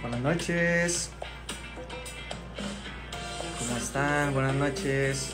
Buenas noches. ¿Cómo están? Buenas noches.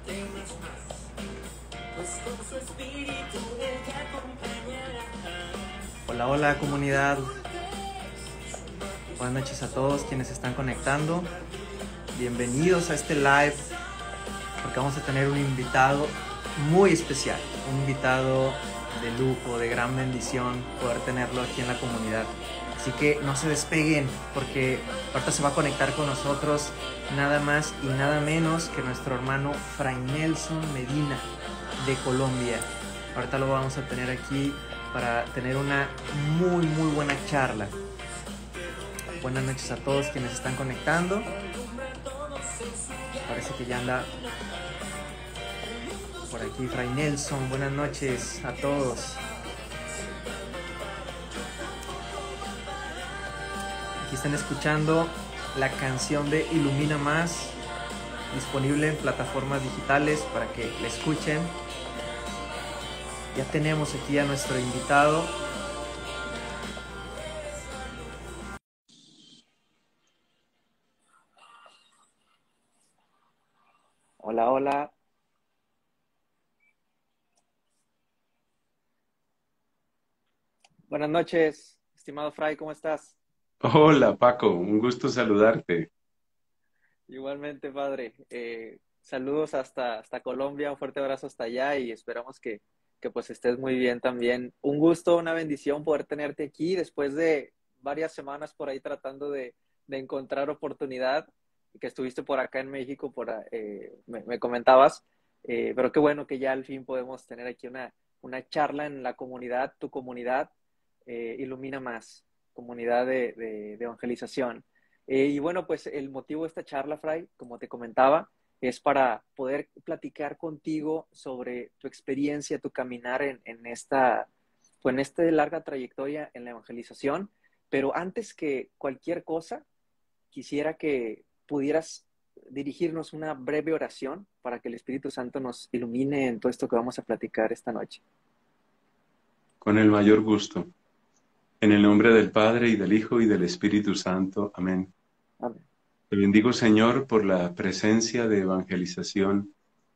Hola, hola comunidad. Buenas noches a todos quienes se están conectando. Bienvenidos a este live porque vamos a tener un invitado muy especial. Un invitado de lujo, de gran bendición poder tenerlo aquí en la comunidad. Así que no se despeguen porque ahorita se va a conectar con nosotros nada más y nada menos que nuestro hermano Fray Nelson Medina de Colombia. Ahorita lo vamos a tener aquí para tener una muy buena charla. Buenas noches a todos quienes están conectando. Parece que ya anda por aquí Fray Nelson. Buenas noches a todos. Aquí están escuchando la canción de Ilumina Más, disponible en plataformas digitales para que la escuchen. Ya tenemos aquí a nuestro invitado. Hola, hola. Buenas noches, estimado Fray, ¿cómo estás? Hola Paco, un gusto saludarte. Igualmente, padre. Saludos hasta Colombia, un fuerte abrazo hasta allá y esperamos que pues estés muy bien también. Un gusto, una bendición poder tenerte aquí después de varias semanas por ahí tratando de encontrar oportunidad, que estuviste por acá en México, me comentabas, pero qué bueno que ya al fin podemos tener aquí una charla en la comunidad, tu comunidad, Ilumina Más, comunidad de evangelización. Y bueno, pues el motivo de esta charla, Fray, como te comentaba, es para poder platicar contigo sobre tu experiencia, tu caminar pues en esta larga trayectoria en la evangelización. Pero antes que cualquier cosa, quisiera que pudieras dirigirnos una breve oración para que el Espíritu Santo nos ilumine en todo esto que vamos a platicar esta noche. Con el mayor gusto. En el nombre del Padre y del Hijo y del Espíritu Santo. Amén. Amén. Te bendigo, Señor, por la presencia de evangelización,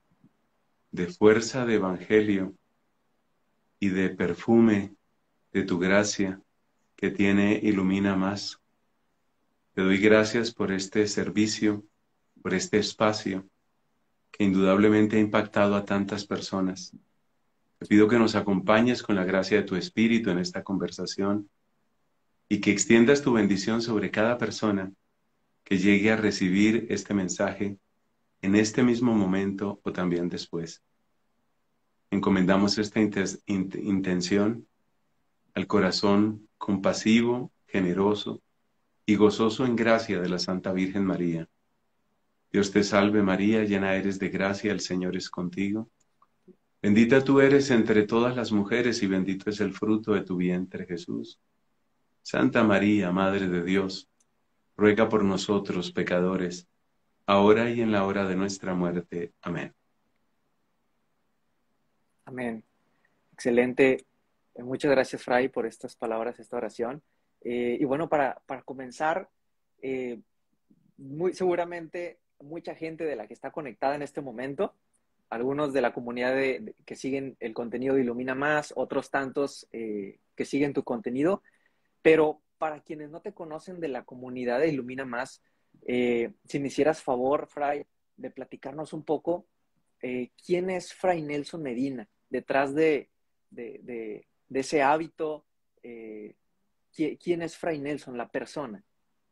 de fuerza de evangelio y de perfume de tu gracia que tiene Ilumina Más. Te doy gracias por este servicio, por este espacio que indudablemente ha impactado a tantas personas. Te pido que nos acompañes con la gracia de tu Espíritu en esta conversación y que extiendas tu bendición sobre cada persona que llegue a recibir este mensaje en este mismo momento o también después. Encomendamos esta intención al corazón compasivo, generoso y gozoso en gracia de la Santa Virgen María. Dios te salve María, llena eres de gracia, el Señor es contigo. Bendita tú eres entre todas las mujeres y bendito es el fruto de tu vientre, Jesús. Santa María, Madre de Dios, ruega por nosotros pecadores, ahora y en la hora de nuestra muerte. Amén. Amén. Excelente. Muchas gracias, Fray, por estas palabras, esta oración. Y bueno, para comenzar, eh, muy seguramente mucha gente de la que está conectada en este momento, algunos de la comunidad que siguen el contenido de Ilumina Más, otros tantos que siguen tu contenido, pero para quienes no te conocen de la comunidad de Ilumina Más, si me hicieras favor, Fray, de platicarnos un poco, ¿quién es Fray Nelson Medina? Detrás de ese hábito, ¿quién es Fray Nelson, la persona?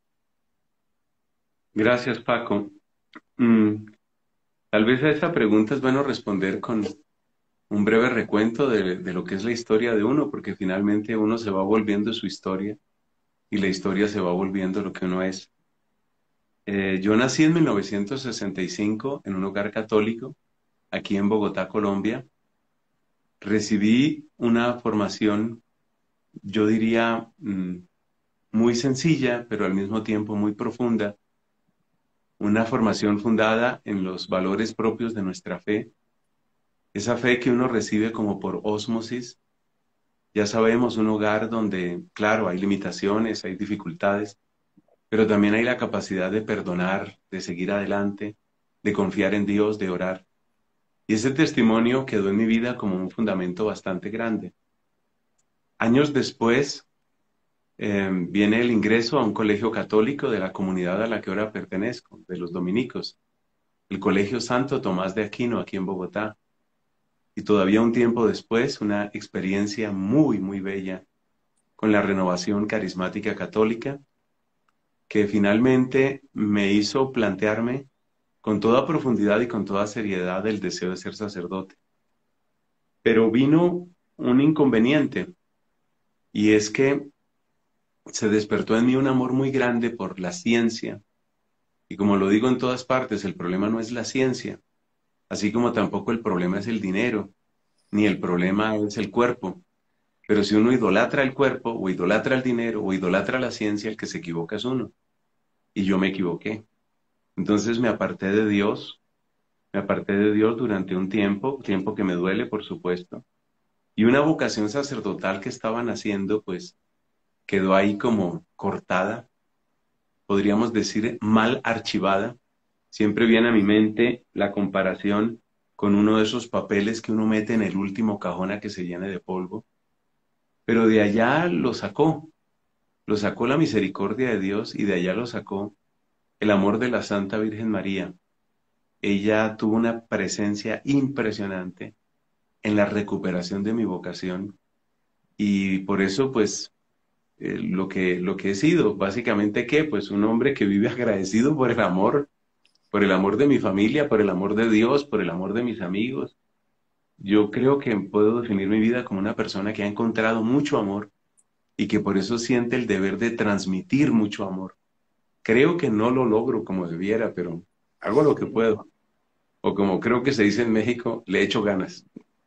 Gracias, Paco. Mm, Tal vez a esta pregunta es bueno responder con un breve recuento de lo que es la historia de uno, porque finalmente uno se va volviendo su historia y la historia se va volviendo lo que uno es. Yo nací en 1965 en un hogar católico, aquí en Bogotá, Colombia. Recibí una formación, yo diría, muy sencilla, pero al mismo tiempo muy profunda, una formación fundada en los valores propios de nuestra fe, esa fe que uno recibe como por ósmosis. Ya sabemos, un hogar donde, claro, hay limitaciones, hay dificultades, pero también hay la capacidad de perdonar, de seguir adelante, de confiar en Dios, de orar. Y ese testimonio quedó en mi vida como un fundamento bastante grande. Años después, viene el ingreso a un colegio católico de la comunidad a la que ahora pertenezco, de los dominicos, el Colegio Santo Tomás de Aquino, aquí en Bogotá. Y todavía un tiempo después, una experiencia muy, muy bella con la renovación carismática católica, que finalmente me hizo plantearme con toda profundidad y con toda seriedad el deseo de ser sacerdote. Pero vino un inconveniente, y es que se despertó en mí un amor muy grande por la ciencia. Y como lo digo en todas partes, el problema no es la ciencia, así como tampoco el problema es el dinero, ni el problema es el cuerpo. Pero si uno idolatra el cuerpo, o idolatra el dinero, o idolatra la ciencia, el que se equivoca es uno. Y yo me equivoqué. Entonces me aparté de Dios durante un tiempo que me duele, por supuesto. Y una vocación sacerdotal que estaban haciendo, pues quedó ahí como cortada, podríamos decir mal archivada. Siempre viene a mi mente la comparación con uno de esos papeles que uno mete en el último cajón a que se llene de polvo. Pero de allá lo sacó la misericordia de Dios y de allá lo sacó el amor de la Santa Virgen María. Ella tuvo una presencia impresionante en la recuperación de mi vocación y por eso pues lo que he sido, básicamente que pues un hombre que vive agradecido por el amor de mi familia, por el amor de Dios, por el amor de mis amigos. Yo creo que puedo definir mi vida como una persona que ha encontrado mucho amor y que por eso siente el deber de transmitir mucho amor. Creo que no lo logro como debiera, pero hago lo que puedo. O como creo que se dice en México, le echo ganas.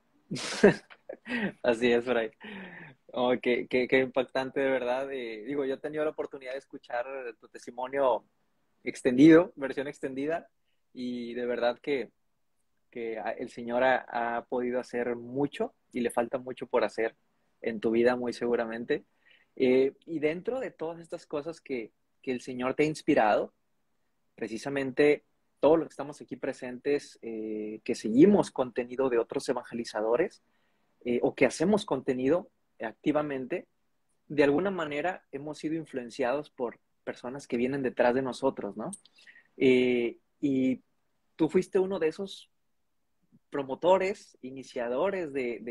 Así es, Fray. Oh, qué impactante, de verdad. Digo, yo he tenido la oportunidad de escuchar tu testimonio extendido, versión extendida, y de verdad que el Señor ha podido hacer mucho y le falta mucho por hacer en tu vida, muy seguramente. Y dentro de todas estas cosas que el Señor te ha inspirado, precisamente todos los que estamos aquí presentes, que seguimos contenido de otros evangelizadores, o que hacemos contenido activamente, de alguna manera hemos sido influenciados por personas que vienen detrás de nosotros, ¿no? Y tú fuiste uno de esos promotores, iniciadores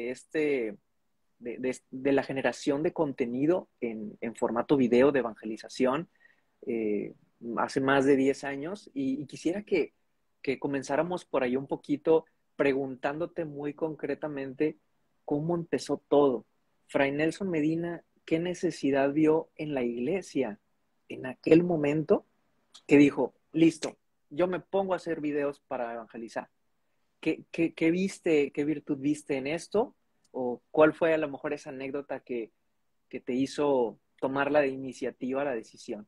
de la generación de contenido en formato video de evangelización, eh, hace más de 10 años, y quisiera que comenzáramos por ahí un poquito preguntándote muy concretamente cómo empezó todo. Fray Nelson Medina, ¿qué necesidad vio en la iglesia en aquel momento que dijo, listo, yo me pongo a hacer videos para evangelizar? ¿Qué viste, qué virtud viste en esto? ¿O cuál fue a lo mejor esa anécdota que te hizo tomar la iniciativa, la decisión?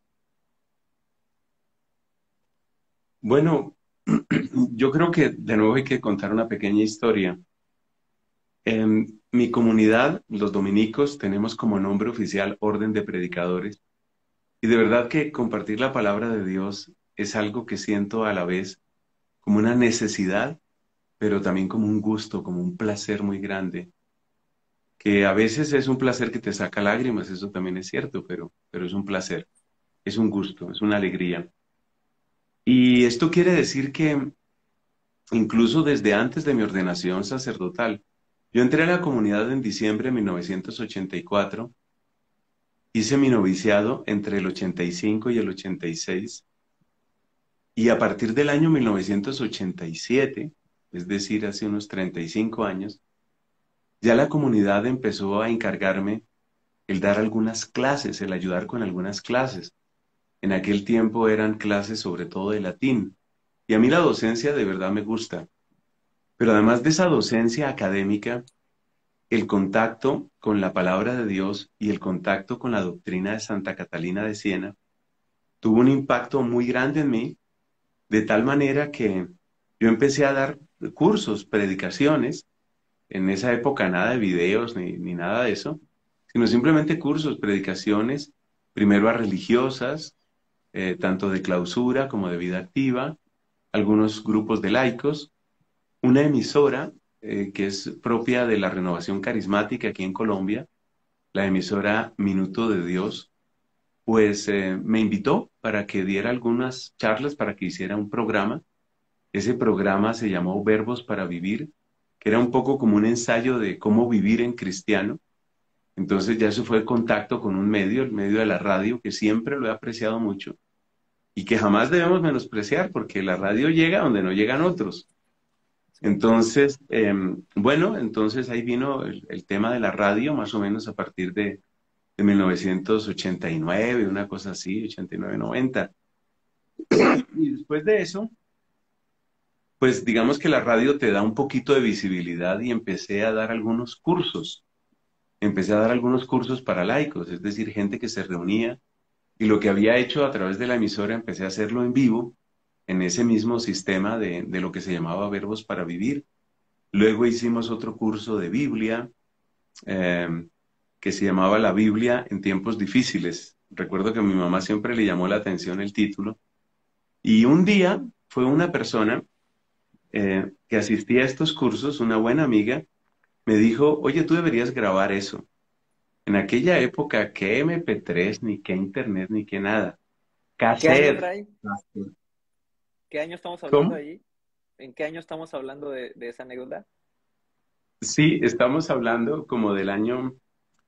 Bueno, yo creo que de nuevo hay que contar una pequeña historia. En mi comunidad, los dominicos, tenemos como nombre oficial Orden de Predicadores. Y de verdad que compartir la palabra de Dios es algo que siento a la vez como una necesidad, pero también como un gusto, como un placer muy grande, que a veces es un placer que te saca lágrimas, eso también es cierto, pero es un placer, es un gusto, es una alegría. Y esto quiere decir que incluso desde antes de mi ordenación sacerdotal, yo entré a la comunidad en diciembre de 1984, hice mi noviciado entre el 85 y el 86, y a partir del año 1987, es decir, hace unos 35 años, ya la comunidad empezó a encargarme el dar algunas clases, el ayudar con algunas clases. En aquel tiempo eran clases sobre todo de latín. Y a mí la docencia de verdad me gusta. Pero además de esa docencia académica, el contacto con la palabra de Dios y el contacto con la doctrina de Santa Catalina de Siena tuvo un impacto muy grande en mí, de tal manera que yo empecé a dar cursos, predicaciones, en esa época nada de videos ni nada de eso, sino simplemente cursos, predicaciones, primero a religiosas, tanto de clausura como de vida activa, algunos grupos de laicos, una emisora que es propia de la Renovación Carismática aquí en Colombia, la emisora Minuto de Dios, pues me invitó para que diera algunas charlas, para que hiciera un programa. Ese programa se llamó Verbos para Vivir, que era un poco como un ensayo de cómo vivir en cristiano. Entonces ya eso fue el contacto con un medio, el medio de la radio, que siempre lo he apreciado mucho y que jamás debemos menospreciar porque la radio llega donde no llegan otros. Sí. Entonces, bueno, entonces ahí vino el tema de la radio, más o menos a partir de 1989, una cosa así, 89, 90. Y después de eso, pues digamos que la radio te da un poquito de visibilidad y empecé a dar algunos cursos. Empecé a dar algunos cursos para laicos, es decir, gente que se reunía y lo que había hecho a través de la emisora empecé a hacerlo en vivo en ese mismo sistema de lo que se llamaba Verbos para Vivir. Luego hicimos otro curso de Biblia eh, que se llamaba La Biblia en tiempos difíciles. Recuerdo que a mi mamá siempre le llamó la atención el título. Y un día fue una persona que asistía a estos cursos, una buena amiga, me dijo, oye, tú deberías grabar eso. En aquella época, qué MP3, ni qué internet, ni qué nada. ¿Qué año, Cassette. Ray? ¿Qué año estamos hablando ¿Cómo? ahí? ¿En qué año estamos hablando de esa anécdota? Sí, estamos hablando como del año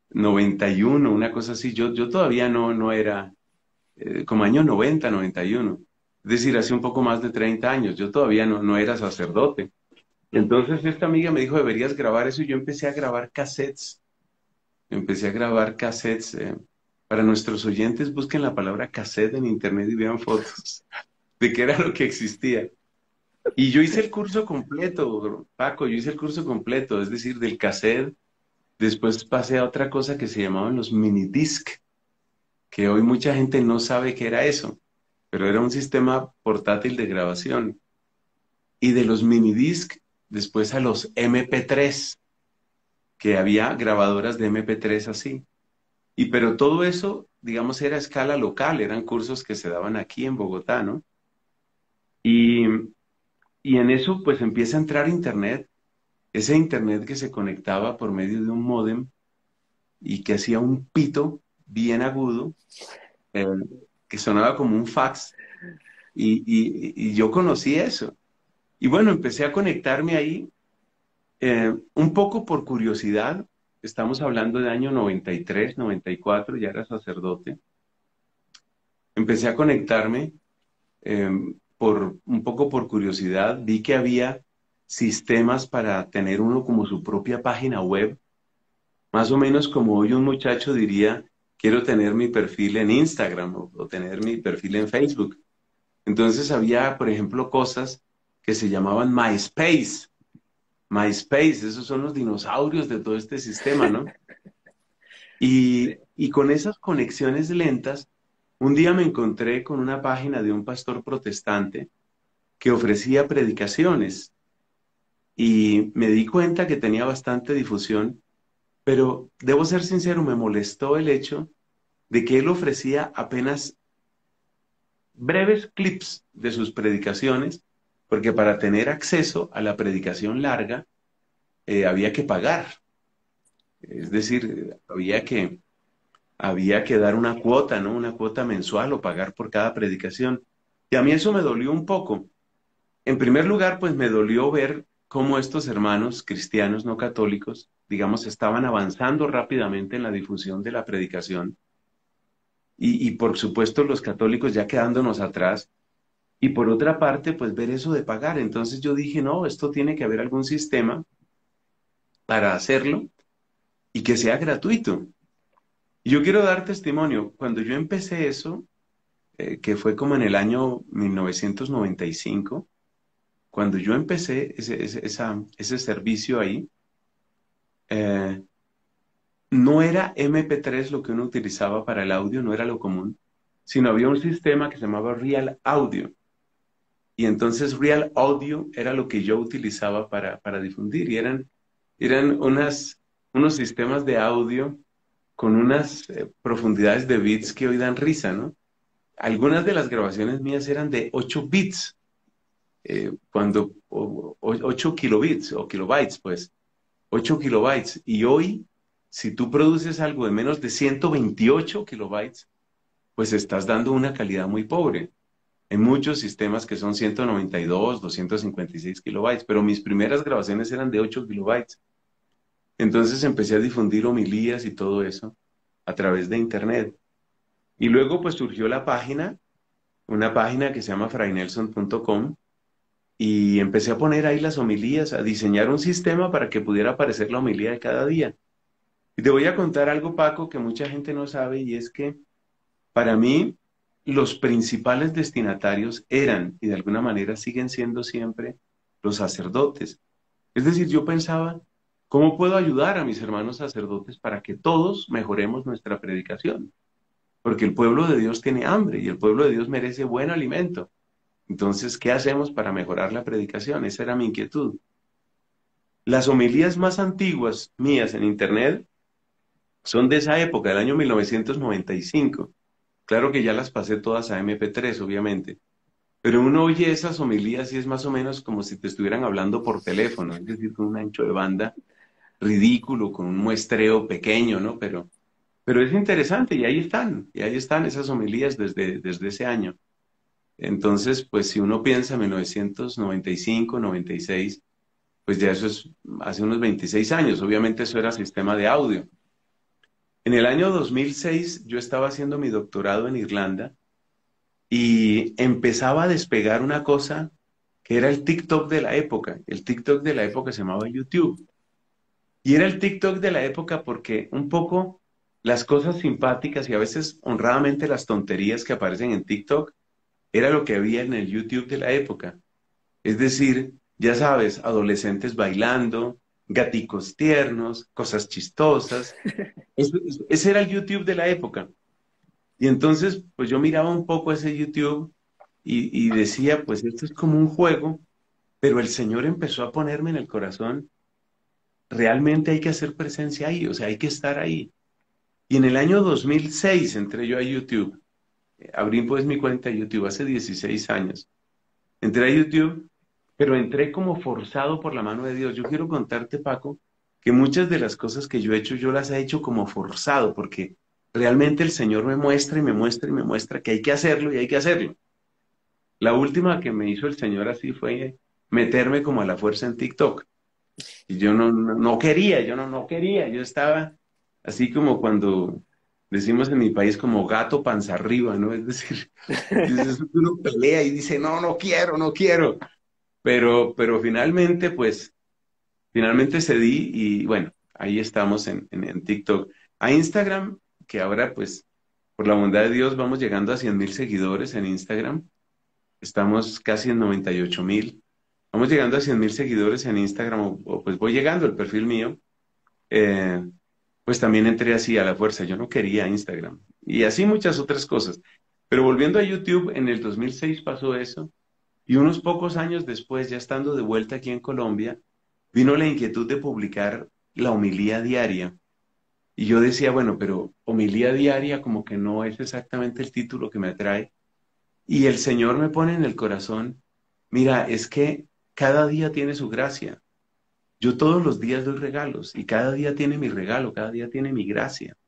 91, una cosa así. Yo todavía no era, como año 90, 91. Es decir, hace un poco más de 30 años. Yo todavía no era sacerdote. Entonces esta amiga me dijo, deberías grabar eso y yo empecé a grabar cassettes. Empecé a grabar cassettes. Para nuestros oyentes, busquen la palabra cassette en internet y vean fotos de qué era lo que existía. Y yo hice el curso completo, Paco, yo hice el curso completo, es decir, del cassette. Después pasé a otra cosa que se llamaban los minidisc, que hoy mucha gente no sabe qué era eso, pero era un sistema portátil de grabación. Y de los minidisc, después a los MP3, que había grabadoras de MP3 así. Y pero todo eso, digamos, era a escala local, eran cursos que se daban aquí en Bogotá, ¿no? Y, y en eso pues empieza a entrar internet, ese internet que se conectaba por medio de un módem y que hacía un pito bien agudo, eh, que sonaba como un fax, y yo conocí eso. Y bueno, empecé a conectarme ahí, un poco por curiosidad, estamos hablando de año 93, 94, ya era sacerdote, empecé a conectarme eh, un poco por curiosidad, vi que había sistemas para tener uno como su propia página web, más o menos como hoy un muchacho diría, quiero tener mi perfil en Instagram o tener mi perfil en Facebook. Entonces había, por ejemplo, cosas que se llamaban MySpace. MySpace, esos son los dinosaurios de todo este sistema, ¿no? Sí. Y con esas conexiones lentas, un día me encontré con una página de un pastor protestante que ofrecía predicaciones y me di cuenta que tenía bastante difusión, pero debo ser sincero, me molestó el hecho de que él ofrecía apenas breves clips de sus predicaciones, porque para tener acceso a la predicación larga había que pagar, es decir, había que dar una cuota, ¿no? Una cuota mensual o pagar por cada predicación. Y a mí eso me dolió un poco. En primer lugar, pues me dolió ver cómo estos hermanos cristianos no católicos, digamos, estaban avanzando rápidamente en la difusión de la predicación y por supuesto los católicos ya quedándonos atrás. Y por otra parte, pues ver eso de pagar. Entonces yo dije, no, esto tiene que haber algún sistema para hacerlo y que sea gratuito. Y yo quiero dar testimonio. Cuando yo empecé eso, que fue como en el año 1995, cuando yo empecé ese servicio ahí, eh, no era MP3 lo que uno utilizaba para el audio, no era lo común, sino había un sistema que se llamaba Real Audio. Y entonces Real Audio era lo que yo utilizaba para difundir. Y eran unos sistemas de audio con unas profundidades de bits que hoy dan risa, ¿no? algunas de las grabaciones mías eran de 8 bits, 8 kilobits o kilobytes, pues, 8 kilobytes. Y hoy, si tú produces algo de menos de 128 kilobytes, pues estás dando una calidad muy pobre. Hay muchos sistemas que son 192, 256 kilobytes, pero mis primeras grabaciones eran de 8 kilobytes. Entonces empecé a difundir homilías y todo eso a través de internet. Y luego pues surgió la página, una página que se llama frainelson.com, y empecé a poner ahí las homilías, a diseñar un sistema para que pudiera aparecer la homilía de cada día. Y te voy a contar algo, Paco, que mucha gente no sabe, y es que para mí los principales destinatarios eran, y de alguna manera siguen siendo siempre, los sacerdotes. Es decir, yo pensaba, ¿cómo puedo ayudar a mis hermanos sacerdotes para que todos mejoremos nuestra predicación? Porque el pueblo de Dios tiene hambre y el pueblo de Dios merece buen alimento. Entonces, ¿qué hacemos para mejorar la predicación? Esa era mi inquietud. Las homilías más antiguas mías en Internet son de esa época, del año 1995. Claro que ya las pasé todas a MP3, obviamente. Pero uno oye esas homilías y es más o menos como si te estuvieran hablando por teléfono, es decir, con un ancho de banda ridículo, con un muestreo pequeño, ¿no? Pero es interesante y ahí están esas homilías desde ese año. Entonces, pues si uno piensa en 1995, 96, pues ya eso es hace unos 26 años. Obviamente eso era sistema de audio. En el año 2006 yo estaba haciendo mi doctorado en Irlanda y empezaba a despegar una cosa que era el TikTok de la época. El TikTok de la época se llamaba YouTube. Y era el TikTok de la época porque un poco las cosas simpáticas y a veces honradamente las tonterías que aparecen en TikTok era lo que había en el YouTube de la época. Es decir, ya sabes, adolescentes bailando, gaticos tiernos, cosas chistosas. Ese era el YouTube de la época. Y entonces, pues yo miraba un poco ese YouTube y decía, pues esto es como un juego, pero el Señor empezó a ponerme en el corazón, realmente hay que hacer presencia ahí, o sea, hay que estar ahí. Y en el año 2006 entré yo a YouTube, abrí pues mi cuenta de YouTube hace 16 años. Entré a YouTube, pero entré como forzado por la mano de Dios. Yo quiero contarte, Paco, que muchas de las cosas que yo he hecho, yo las he hecho como forzado, porque realmente el Señor me muestra y me muestra y me muestra que hay que hacerlo y hay que hacerlo. La última que me hizo el Señor así fue meterme como a la fuerza en TikTok. Y yo no quería, no quería, yo estaba así como cuando decimos en mi país como gato panza arriba, ¿no? Es decir, dices, uno pelea y dice, no quiero, no quiero. Pero finalmente, pues, finalmente cedí y bueno, ahí estamos en TikTok. A Instagram, que ahora pues, por la bondad de Dios, vamos llegando a 100,000 seguidores en Instagram. Estamos casi en 98,000. Vamos llegando a 100,000 seguidores en Instagram, pues voy llegando el perfil mío. Eh, pues también entré así a la fuerza. Yo no quería Instagram. Y así muchas otras cosas. Pero volviendo a YouTube, en el 2006 pasó eso. Y unos pocos años después, ya estando de vuelta aquí en Colombia, vino la inquietud de publicar la homilía diaria. Y yo decía, bueno, pero homilía diaria como que no es exactamente el título que me atrae. Y el Señor me pone en el corazón, mira, es que cada día tiene su gracia. Yo todos los días doy regalos y cada día tiene mi regalo, cada día tiene mi gracia.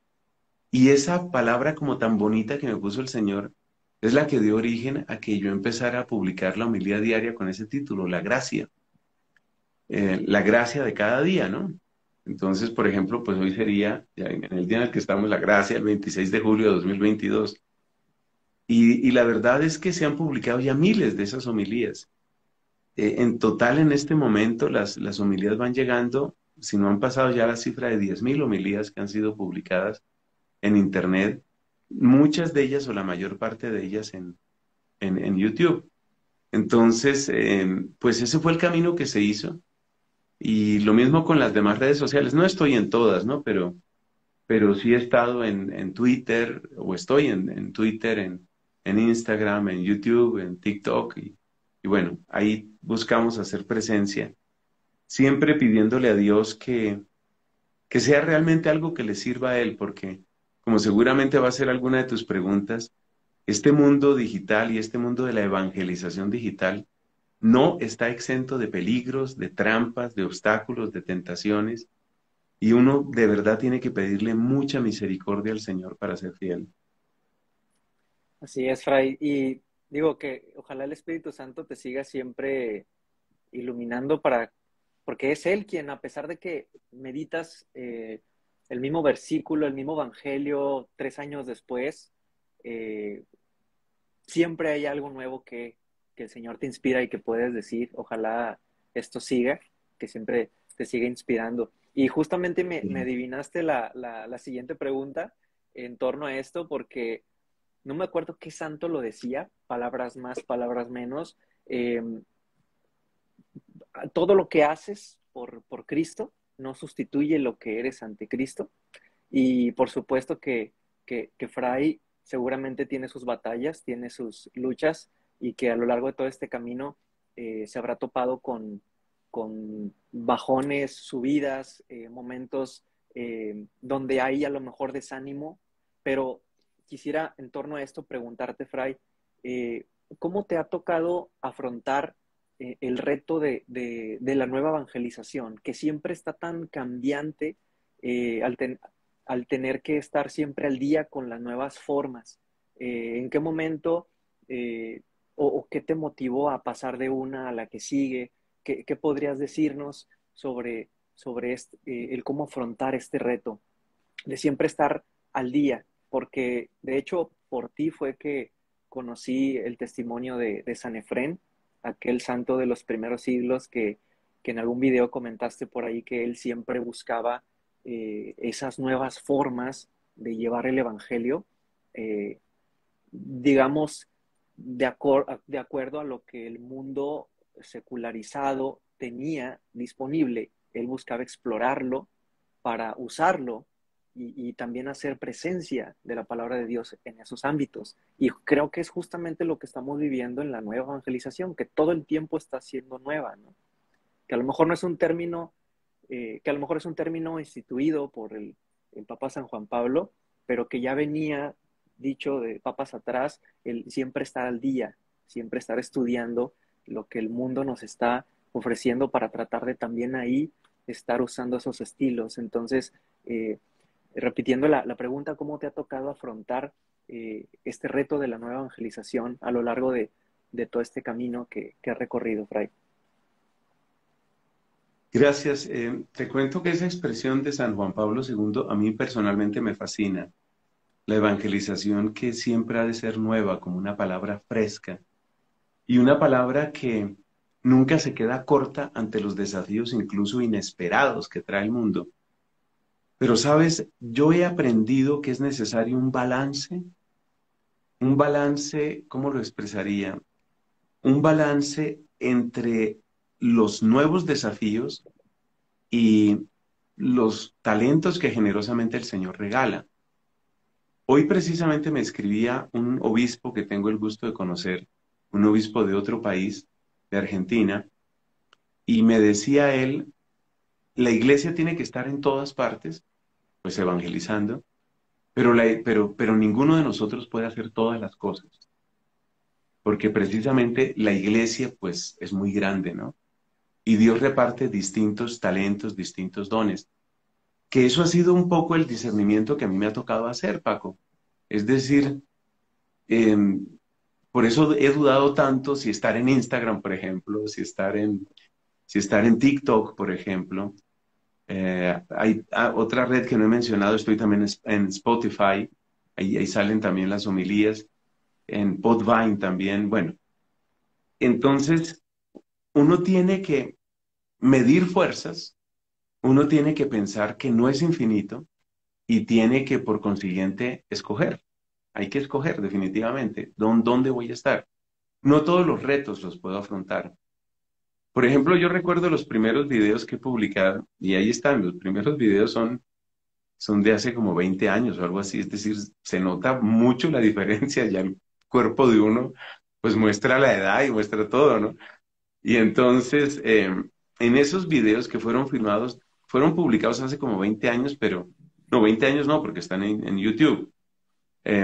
Y esa palabra como tan bonita que me puso el Señor es la que dio origen a que yo empezara a publicar la homilía diaria con ese título, la gracia de cada día, ¿no? Entonces, por ejemplo, pues hoy sería, ya en el día en el que estamos, la gracia, el 26 de julio de 2022. Y la verdad es que se han publicado ya miles de esas homilías. En total, en este momento, las homilías van llegando, si no han pasado ya la cifra de 10,000 homilías que han sido publicadas en Internet, muchas de ellas o la mayor parte de ellas en YouTube. Entonces, pues ese fue el camino que se hizo. Y lo mismo con las demás redes sociales. No estoy en todas, ¿no? Pero sí he estado en Twitter, o estoy en Twitter, en Instagram, en YouTube, en TikTok. Y bueno, ahí buscamos hacer presencia, siempre pidiéndole a Dios que sea realmente algo que le sirva a Él, porque como seguramente va a ser alguna de tus preguntas, Este mundo digital y este mundo de la evangelización digital no está exento de peligros, de trampas, de obstáculos, de tentaciones, y uno de verdad tiene que pedirle mucha misericordia al Señor para ser fiel. Así es, Fray. Y digo que ojalá el Espíritu Santo te siga siempre iluminando porque es Él quien, a pesar de que meditas el mismo versículo, el mismo evangelio 3 años después, eh, siempre hay algo nuevo que el Señor te inspira y que puedes decir, ojalá esto siga, que siempre te siga inspirando. Y justamente me Sí. adivinaste la siguiente pregunta en torno a esto, porque no me acuerdo qué santo lo decía, palabras más, palabras menos. Todo lo que haces por Cristo no sustituye lo que eres ante Cristo. Y por supuesto que Fray seguramente tiene sus batallas, tiene sus luchas y que a lo largo de todo este camino se habrá topado con bajones, subidas, momentos donde hay a lo mejor desánimo, pero quisiera en torno a esto preguntarte, Fray, eh, ¿cómo te ha tocado afrontar el reto de la nueva evangelización, que siempre está tan cambiante al tener que estar siempre al día con las nuevas formas? ¿En qué momento o qué te motivó a pasar de una a la que sigue? ¿Qué podrías decirnos sobre el cómo afrontar este reto de siempre estar al día? Porque de hecho por ti fue que conocí el testimonio de San Efrén, aquel santo de los primeros siglos que en algún video comentaste por ahí que él siempre buscaba esas nuevas formas de llevar el Evangelio, eh, digamos, de acuerdo a lo que el mundo secularizado tenía disponible. Él buscaba explorarlo para usarlo y también hacer presencia de la palabra de Dios en esos ámbitos. Y creo que es justamente lo que estamos viviendo en la nueva evangelización, que todo el tiempo está siendo nueva, ¿no? Que a lo mejor no es un término, que a lo mejor es un término instituido por el Papa San Juan Pablo, pero que ya venía dicho de papas atrás, el siempre estar al día, siempre estar estudiando lo que el mundo nos está ofreciendo para tratar de también ahí estar usando esos estilos. Entonces, repitiendo la pregunta, ¿cómo te ha tocado afrontar este reto de la nueva evangelización a lo largo de todo este camino que ha recorrido, Fray? Gracias. Te cuento que esa expresión de San Juan Pablo II a mí personalmente me fascina. La evangelización que siempre ha de ser nueva, como una palabra fresca y una palabra que nunca se queda corta ante los desafíos incluso inesperados que trae el mundo. Pero sabes, yo he aprendido que es necesario un balance, ¿cómo lo expresaría? Un balance entre los nuevos desafíos y los talentos que generosamente el Señor regala. Hoy precisamente me escribía un obispo que tengo el gusto de conocer, un obispo de otro país, de Argentina, y me decía él, la iglesia tiene que estar en todas partes, pues evangelizando, pero ninguno de nosotros puede hacer todas las cosas, porque precisamente la iglesia pues es muy grande, ¿no? Y Dios reparte distintos talentos, distintos dones, que eso ha sido un poco el discernimiento que a mí me ha tocado hacer, Paco. Es decir, eh, por eso he dudado tanto si estar en Instagram, por ejemplo, si estar en TikTok, por ejemplo. Hay otra red que no he mencionado, estoy también en Spotify, ahí salen también las homilías, en Podvine también. Bueno, entonces uno tiene que medir fuerzas, uno tiene que pensar que no es infinito y tiene que, por consiguiente, escoger. Hay que escoger definitivamente dónde voy a estar. No todos los retos los puedo afrontar. Por ejemplo, yo recuerdo los primeros videos que he publicado, y ahí están, los primeros videos son de hace como 20 años o algo así, es decir, se nota mucho la diferencia, ya el cuerpo de uno pues muestra la edad y muestra todo, ¿no? Y entonces, en esos videos que fueron filmados, fueron publicados hace como 20 años, pero no, 20 años no, porque están en YouTube.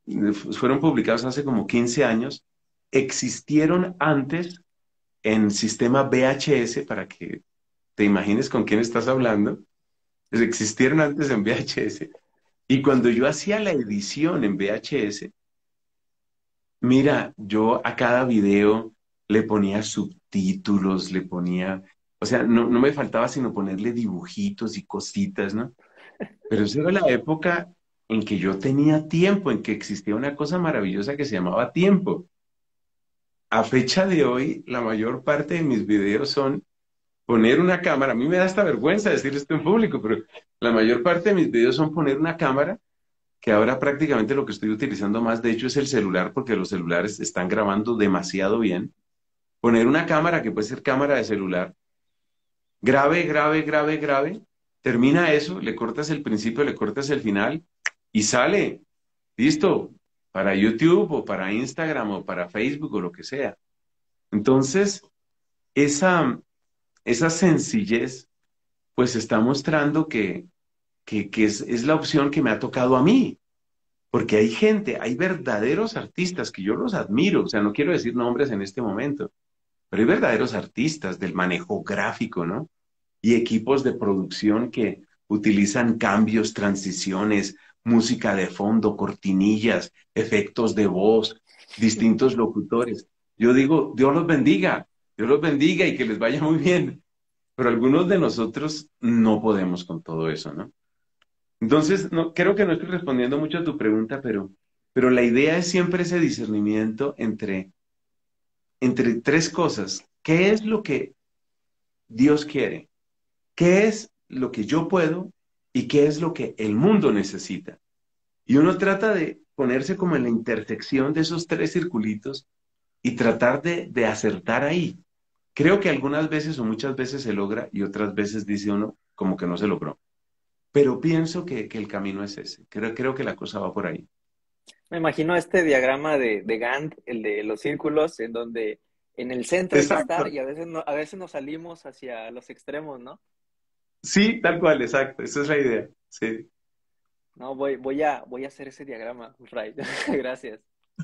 fueron publicados hace como 15 años, existieron antes en sistema VHS, para que te imagines con quién estás hablando, pues existieron antes en VHS. Y cuando yo hacía la edición en VHS, mira, yo a cada video le ponía subtítulos, le ponía, o sea, no me faltaba sino ponerle dibujitos y cositas, ¿no? Pero esa era la época en que yo tenía tiempo, en que existía una cosa maravillosa que se llamaba tiempo. A fecha de hoy, la mayor parte de mis videos son poner una cámara. A mí me da hasta vergüenza decir esto en público, pero la mayor parte de mis videos son poner una cámara, que ahora prácticamente lo que estoy utilizando más, de hecho, es el celular, porque los celulares están grabando demasiado bien. Poner una cámara que puede ser cámara de celular, grave, grave, grave, grave, termina eso, le cortas el principio, le cortas el final y sale, listo, para YouTube o para Instagram o para Facebook o lo que sea. Entonces, esa, esa sencillez, pues está mostrando que es la opción que me ha tocado a mí. Porque hay gente, hay verdaderos artistas que yo los admiro, o sea, no quiero decir nombres en este momento, pero hay verdaderos artistas del manejo gráfico, ¿no? Y equipos de producción que utilizan cambios, transiciones, música de fondo, cortinillas, efectos de voz, distintos locutores. Yo digo, Dios los bendiga y que les vaya muy bien. Pero algunos de nosotros no podemos con todo eso, ¿no? Entonces, no, creo que no estoy respondiendo mucho a tu pregunta, pero la idea es siempre ese discernimiento entre tres cosas. ¿Qué es lo que Dios quiere? ¿Qué es lo que yo puedo? ¿Y qué es lo que el mundo necesita? Y uno trata de ponerse como en la intersección de esos tres circulitos y tratar de acertar ahí. Creo que algunas veces o muchas veces se logra y otras veces dice uno como que no se logró. Pero pienso que el camino es ese. Creo que la cosa va por ahí. Me imagino este diagrama de Gantt, el de los círculos, en donde en el centro hay que estar Exacto. y a veces, no, a veces nos salimos hacia los extremos, ¿no? Sí, tal cual, exacto. Esa es la idea. Sí. No, voy a hacer ese diagrama, Ray. Gracias.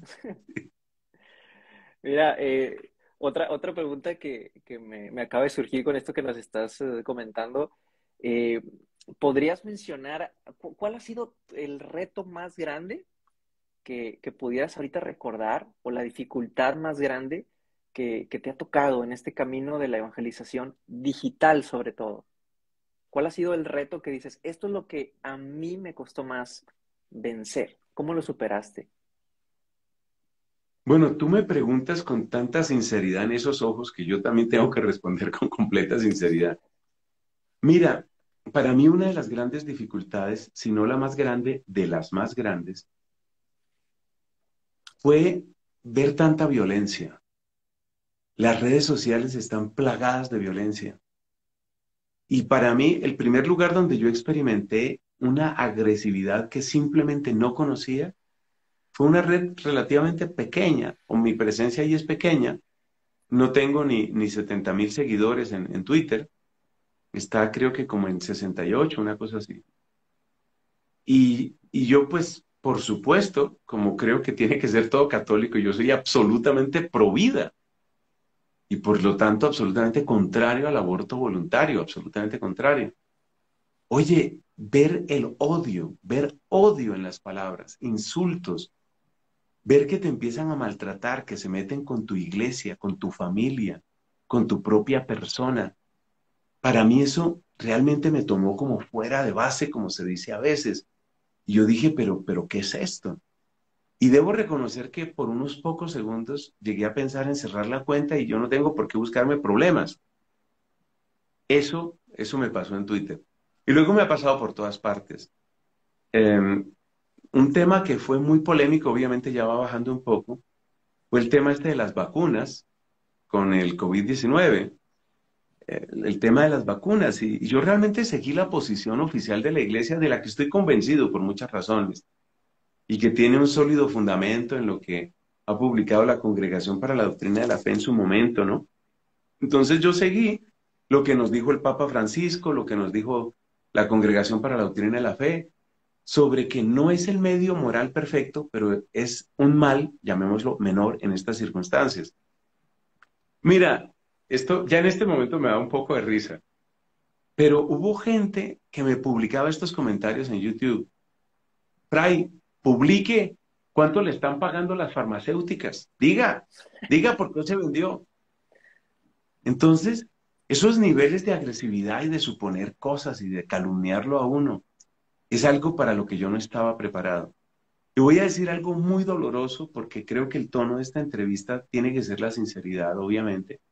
Mira, otra pregunta que me acaba de surgir con esto que nos estás comentando. eh, ¿Podrías mencionar cuál ha sido el reto más grande que pudieras ahorita recordar o la dificultad más grande que te ha tocado en este camino de la evangelización digital sobre todo? ¿Cuál ha sido el reto que dices, esto es lo que a mí me costó más vencer? ¿Cómo lo superaste? Bueno, tú me preguntas con tanta sinceridad en esos ojos que yo también tengo que responder con completa sinceridad. Mira, para mí una de las grandes dificultades, si no la más grande de las más grandes, fue ver tanta violencia. Las redes sociales están plagadas de violencia. Y para mí, el primer lugar donde yo experimenté una agresividad que simplemente no conocía fue una red relativamente pequeña, o mi presencia ahí es pequeña. No tengo ni 70.000 seguidores en Twitter. Está creo que como en 68, una cosa así. Y yo pues, por supuesto, como creo que tiene que ser todo católico, yo soy absolutamente pro vida y por lo tanto absolutamente contrario al aborto voluntario, absolutamente contrario. Oye, ver odio en las palabras, insultos, ver que te empiezan a maltratar, que se meten con tu iglesia, con tu familia, con tu propia persona. Para mí eso realmente me tomó como fuera de base, como se dice a veces. Y yo dije, pero, ¿qué es esto? Y debo reconocer que por unos pocos segundos llegué a pensar en cerrar la cuenta y yo no tengo por qué buscarme problemas. Eso me pasó en Twitter. Y luego me ha pasado por todas partes. Un tema que fue muy polémico, obviamente ya va bajando un poco, fue el tema este de las vacunas con el COVID-19, el tema de las vacunas. Y yo realmente seguí la posición oficial de la iglesia de la que estoy convencido por muchas razones y que tiene un sólido fundamento en lo que ha publicado la Congregación para la Doctrina de la Fe en su momento, ¿no? Entonces yo seguí lo que nos dijo el Papa Francisco, lo que nos dijo la Congregación para la Doctrina de la Fe, sobre que no es el medio moral perfecto, pero es un mal, llamémoslo, menor en estas circunstancias. Mira, esto ya en este momento me da un poco de risa, pero hubo gente que me publicaba estos comentarios en YouTube. Fray, publique cuánto le están pagando las farmacéuticas. Diga por qué se vendió. Entonces, esos niveles de agresividad y de suponer cosas y de calumniarlo a uno es algo para lo que yo no estaba preparado. Te voy a decir algo muy doloroso porque creo que el tono de esta entrevista tiene que ser la sinceridad, obviamente.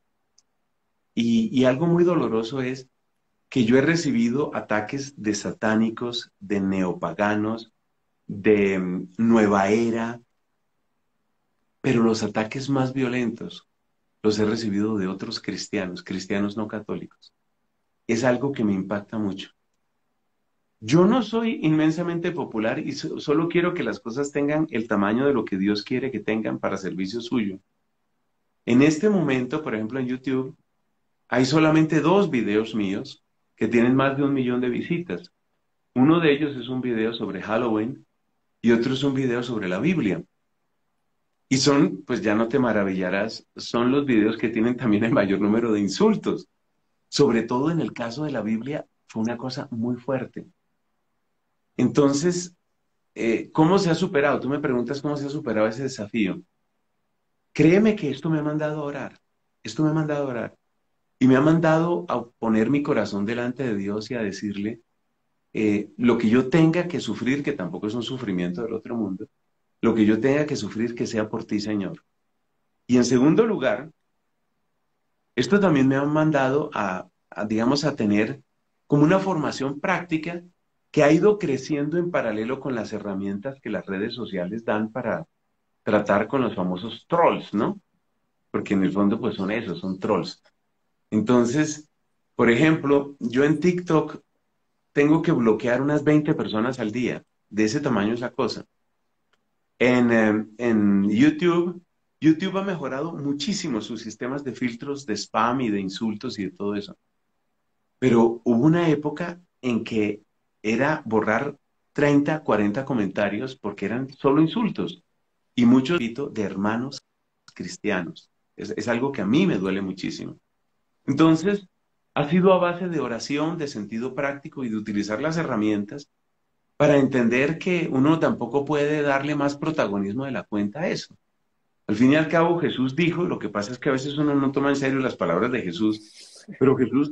Y algo muy doloroso es que yo he recibido ataques de satánicos, de neopaganos, de nueva era, pero los ataques más violentos los he recibido de otros cristianos, cristianos no católicos. Es algo que me impacta mucho. Yo no soy inmensamente popular y solo quiero que las cosas tengan el tamaño de lo que Dios quiere que tengan para servicio suyo. En este momento, por ejemplo, en YouTube, hay solamente 2 videos míos que tienen más de 1 millón de visitas. Uno de ellos es un video sobre Halloween y otro es un video sobre la Biblia. Y son, pues ya no te maravillarás, son los videos que tienen también el mayor número de insultos. Sobre todo en el caso de la Biblia, fue una cosa muy fuerte. Entonces, ¿cómo se ha superado? Tú me preguntas cómo se ha superado ese desafío. Créeme que esto me ha mandado a orar. Esto me ha mandado a orar. Y me ha mandado a poner mi corazón delante de Dios y a decirle lo que yo tenga que sufrir, que tampoco es un sufrimiento del otro mundo, lo que yo tenga que sufrir, que sea por ti, Señor. Y en segundo lugar, esto también me ha mandado digamos, a tener como una formación práctica que ha ido creciendo en paralelo con las herramientas que las redes sociales dan para tratar con los famosos trolls, ¿no? Porque en el fondo pues son esos, son trolls. Entonces, por ejemplo, yo en TikTok tengo que bloquear unas 20 personas al día. De ese tamaño es la cosa. En YouTube, YouTube ha mejorado muchísimo sus sistemas de filtros de spam y de insultos y de todo eso. Pero hubo una época en que era borrar 30, 40 comentarios porque eran solo insultos y muchos de hermanos cristianos. Es algo que a mí me duele muchísimo. Entonces, ha sido a base de oración, de sentido práctico y de utilizar las herramientas para entender que uno tampoco puede darle más protagonismo de la cuenta a eso. Al fin y al cabo, Jesús dijo, lo que pasa es que a veces uno no toma en serio las palabras de Jesús, pero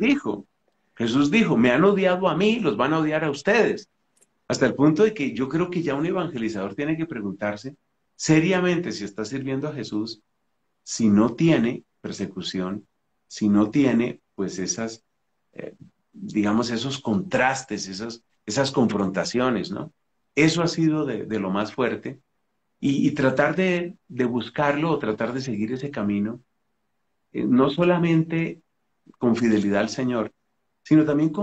Jesús dijo, me han odiado a mí, los van a odiar a ustedes. Hasta el punto de que yo creo que ya un evangelizador tiene que preguntarse seriamente si está sirviendo a Jesús, si no tiene persecución, si no tiene pues esas, eh, digamos, esos contrastes, esas confrontaciones, ¿no? Eso ha sido de lo más fuerte y tratar de buscarlo o tratar de seguir ese camino, no solamente con fidelidad al Señor, sino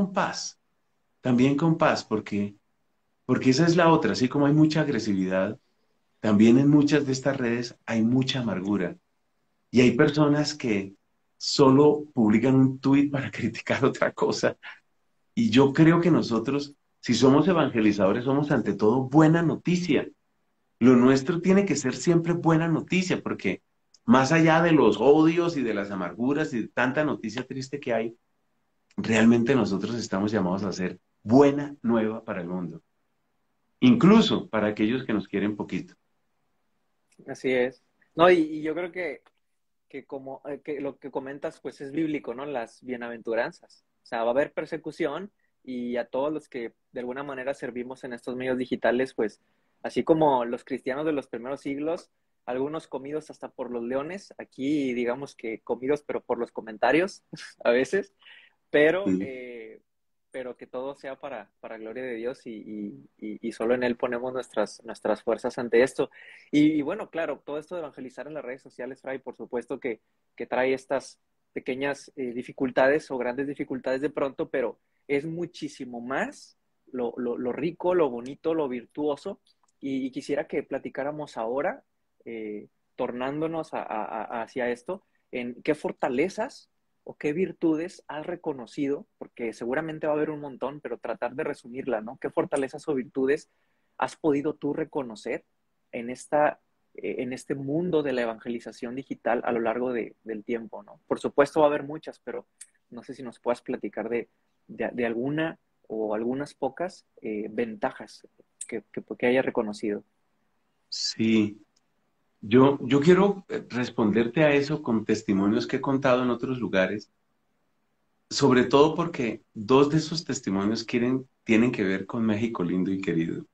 también con paz, porque esa es la otra, así como hay mucha agresividad, también en muchas de estas redes hay mucha amargura y hay personas que solo publican un tuit para criticar otra cosa. Y yo creo que nosotros, si somos evangelizadores, somos ante todo buena noticia. Lo nuestro tiene que ser siempre buena noticia, porque más allá de los odios y de las amarguras y de tanta noticia triste que hay, realmente nosotros estamos llamados a ser buena nueva para el mundo, incluso para aquellos que nos quieren poquito. Así es. No, y yo creo que como que lo que comentas, pues es bíblico, ¿no? Las bienaventuranzas. O sea, va a haber persecución y a todos los que de alguna manera servimos en estos medios digitales, pues así como los cristianos de los primeros siglos, algunos comidos hasta por los leones, aquí digamos que comidos pero por los comentarios a veces, pero, Sí. eh, pero que todo sea para gloria de Dios y solo en Él ponemos nuestras fuerzas ante esto. Y bueno, claro, todo esto de evangelizar en las redes sociales, Fray, por supuesto que trae estas pequeñas dificultades o grandes dificultades de pronto, pero es muchísimo más lo rico, lo bonito, lo virtuoso. Y quisiera que platicáramos ahora, tornándonos hacia esto, en qué fortalezas o qué virtudes has reconocido, porque seguramente va a haber un montón, pero tratar de resumirla, ¿no? ¿Qué fortalezas o virtudes has podido tú reconocer en en este mundo de la evangelización digital a lo largo del tiempo, ¿no? Por supuesto va a haber muchas, pero no sé si nos puedas platicar de alguna o algunas pocas ventajas que haya reconocido. Sí, yo quiero responderte a eso con testimonios que he contado en otros lugares, sobre todo porque dos de esos testimonios tienen que ver con México lindo y querido.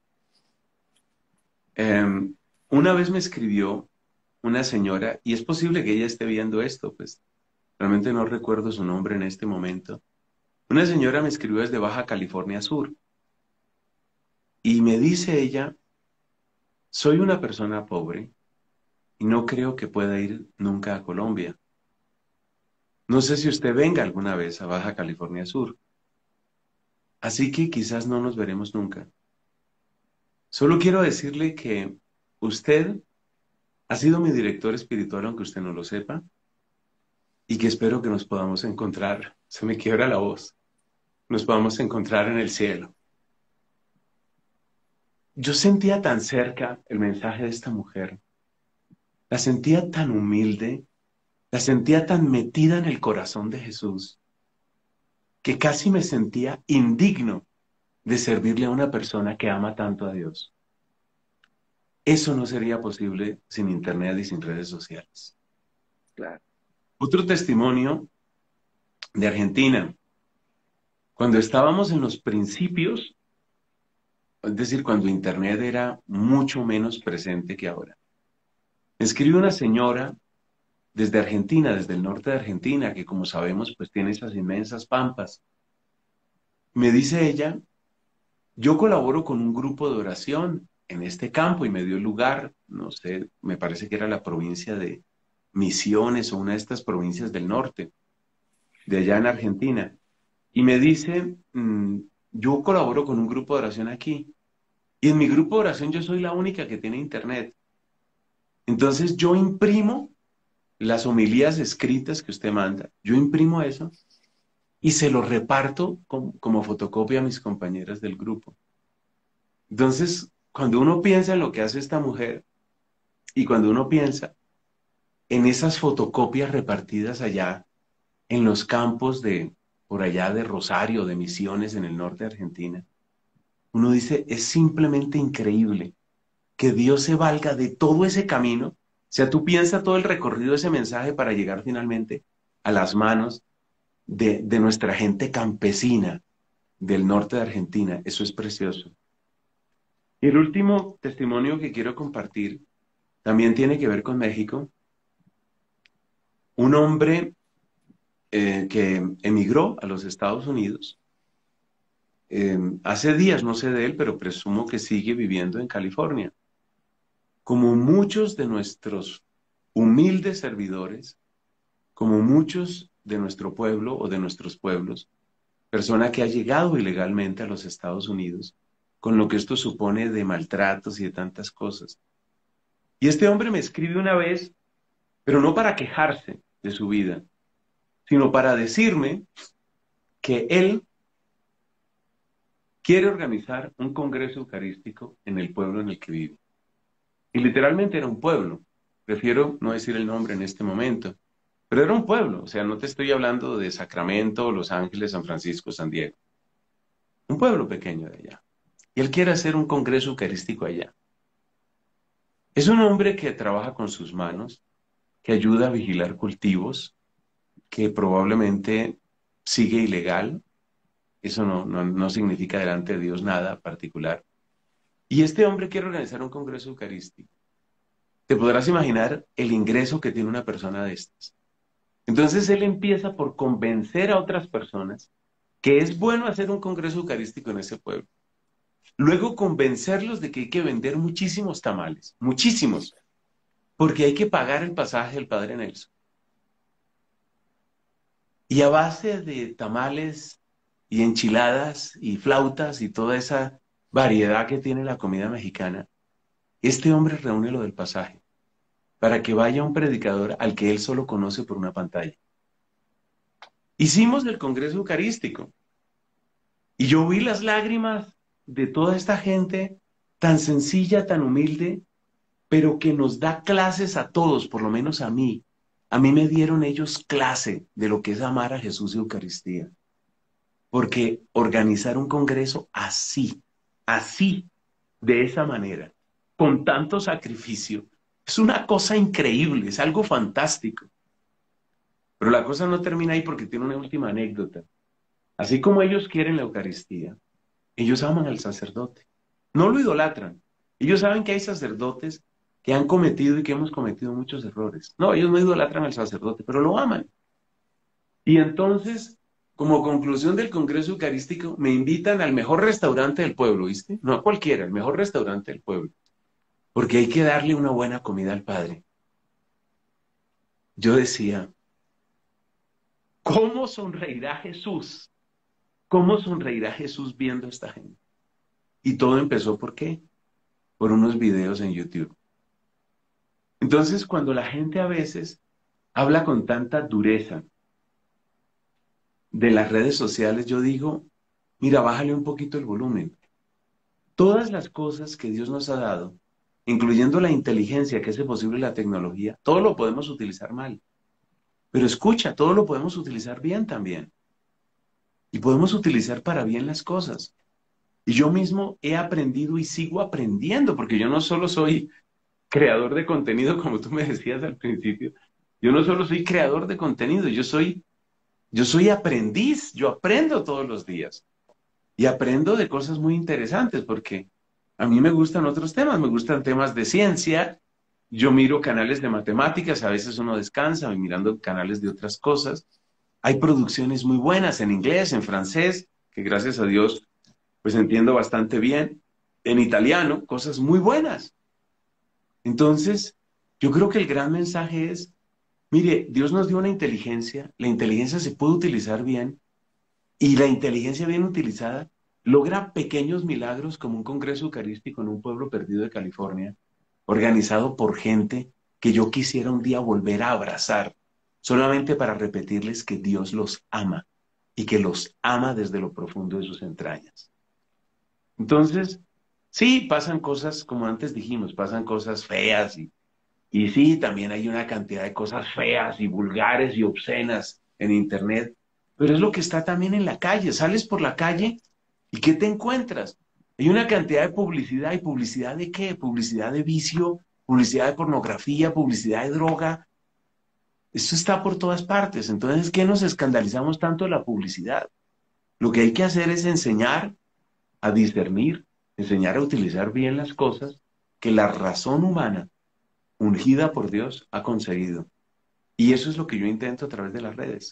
Em, una vez me escribió una señora, y es posible que ella esté viendo esto, pues realmente no recuerdo su nombre en este momento. Una señora me escribió desde Baja California Sur y me dice ella, soy una persona pobre y no creo que pueda ir nunca a Colombia. No sé si usted venga alguna vez a Baja California Sur, así que quizás no nos veremos nunca. Solo quiero decirle que usted ha sido mi director espiritual, aunque usted no lo sepa, y que espero que nos podamos encontrar. Se me quiebra la voz. Nos podamos encontrar en el cielo. Yo sentía tan cerca el mensaje de esta mujer. La sentía tan humilde, la sentía tan metida en el corazón de Jesús, que casi me sentía indigno de servirle a una persona que ama tanto a Dios. Eso no sería posible sin Internet y sin redes sociales. Claro. Otro testimonio de Argentina. Cuando estábamos en los principios, es decir, cuando Internet era mucho menos presente que ahora, me escribe una señora desde Argentina, desde el norte de Argentina, que como sabemos, pues tiene esas inmensas pampas. Me dice ella, yo colaboro con un grupo de oración en este campo y me dio el lugar, no sé, me parece que era la provincia de Misiones o una de estas provincias del norte, de allá en Argentina. Y me dice, yo colaboro con un grupo de oración aquí. Y en mi grupo de oración yo soy la única que tiene internet. Entonces yo imprimo las homilías escritas que usted manda, yo imprimo eso y se lo reparto como fotocopia a mis compañeras del grupo. Entonces, cuando uno piensa en lo que hace esta mujer y cuando uno piensa en esas fotocopias repartidas allá en los campos de por allá de Rosario, de Misiones en el norte de Argentina, uno dice, es simplemente increíble que Dios se valga de todo ese camino. O sea, tú piensas todo el recorrido de ese mensaje para llegar finalmente a las manos de nuestra gente campesina del norte de Argentina. Eso es precioso. Y el último testimonio que quiero compartir también tiene que ver con México. Un hombre que emigró a los Estados Unidos. Hace días, no sé de él, pero presumo que sigue viviendo en California. Como muchos de nuestros humildes servidores, como muchos de nuestro pueblo o de nuestros pueblos, persona que ha llegado ilegalmente a los Estados Unidos, con lo que esto supone de maltratos y de tantas cosas. Y este hombre me escribe una vez, pero no para quejarse de su vida, sino para decirme que él quiere organizar un congreso eucarístico en el pueblo en el que vive. Y literalmente era un pueblo. Prefiero no decir el nombre en este momento, pero era un pueblo. O sea, no te estoy hablando de Sacramento, Los Ángeles, San Francisco, San Diego. Un pueblo pequeño de allá. Y él quiere hacer un congreso eucarístico allá. Es un hombre que trabaja con sus manos, que ayuda a vigilar cultivos, que probablemente sigue ilegal. Eso no significa delante de Dios nada particular. Y este hombre quiere organizar un congreso eucarístico. Te podrás imaginar el ingreso que tiene una persona de estas. Entonces él empieza por convencer a otras personas que es bueno hacer un congreso eucarístico en ese pueblo. Luego convencerlos de que hay que vender muchísimos tamales, muchísimos, porque hay que pagar el pasaje del Padre Nelson. Y a base de tamales y enchiladas y flautas y toda esa variedad que tiene la comida mexicana, este hombre reúne lo del pasaje para que vaya un predicador al que él solo conoce por una pantalla. Hicimos el Congreso Eucarístico y yo vi las lágrimas de toda esta gente tan sencilla, tan humilde, pero que nos da clases a todos, por lo menos a mí. A mí me dieron ellos clase de lo que es amar a Jesús y Eucaristía. Porque organizar un congreso así, así, de esa manera, con tanto sacrificio, es una cosa increíble, es algo fantástico. Pero la cosa no termina ahí porque tiene una última anécdota. Así como ellos quieren la Eucaristía, ellos aman al sacerdote. No lo idolatran. Ellos saben que hay sacerdotes que han cometido y que hemos cometido muchos errores. No, ellos no idolatran al sacerdote, pero lo aman. Y entonces, como conclusión del Congreso Eucarístico, me invitan al mejor restaurante del pueblo, ¿viste? No a cualquiera, el mejor restaurante del pueblo. Porque hay que darle una buena comida al Padre. Yo decía, ¿cómo sonreirá Jesús? ¿Cómo sonreirá Jesús viendo a esta gente? Y todo empezó, ¿por qué? Por unos videos en YouTube. Entonces, cuando la gente a veces habla con tanta dureza de las redes sociales, yo digo, mira, bájale un poquito el volumen. Todas las cosas que Dios nos ha dado, incluyendo la inteligencia que hace posible la tecnología, todo lo podemos utilizar mal. Pero escucha, todo lo podemos utilizar bien también. Y podemos utilizar para bien las cosas. Y yo mismo he aprendido y sigo aprendiendo, porque yo no solo soy creador de contenido, como tú me decías al principio, yo no solo soy creador de contenido, yo soy aprendiz, yo aprendo todos los días. Y aprendo de cosas muy interesantes, porque a mí me gustan otros temas, me gustan temas de ciencia, yo miro canales de matemáticas, a veces uno descansa mirando canales de otras cosas. Hay producciones muy buenas en inglés, en francés, que gracias a Dios pues entiendo bastante bien, en italiano, cosas muy buenas. Entonces, yo creo que el gran mensaje es, mire, Dios nos dio una inteligencia, la inteligencia se puede utilizar bien y la inteligencia bien utilizada logra pequeños milagros como un congreso eucarístico en un pueblo perdido de California, organizado por gente que yo quisiera un día volver a abrazar, solamente para repetirles que Dios los ama y que los ama desde lo profundo de sus entrañas. Entonces, sí, pasan cosas, como antes dijimos, pasan cosas feas y sí, también hay una cantidad de cosas feas y vulgares y obscenas en Internet, pero es lo que está también en la calle. Sales por la calle y ¿qué te encuentras? Hay una cantidad de publicidad. ¿Y publicidad de qué? Publicidad de vicio, publicidad de pornografía, publicidad de droga. Esto está por todas partes. Entonces, ¿qué nos escandalizamos tanto de la publicidad? Lo que hay que hacer es enseñar a discernir, enseñar a utilizar bien las cosas que la razón humana, ungida por Dios, ha conseguido. Y eso es lo que yo intento a través de las redes.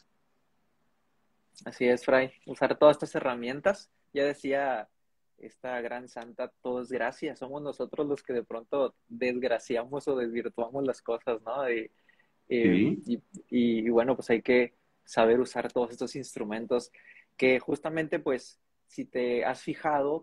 Así es, Fray. Usar todas estas herramientas. Ya decía esta gran santa, todo es gracia. Somos nosotros los que de pronto desgraciamos o desvirtuamos las cosas, ¿no? Eh, ¿Sí? y, y bueno, pues hay que saber usar todos estos instrumentos que justamente, pues, si te has fijado,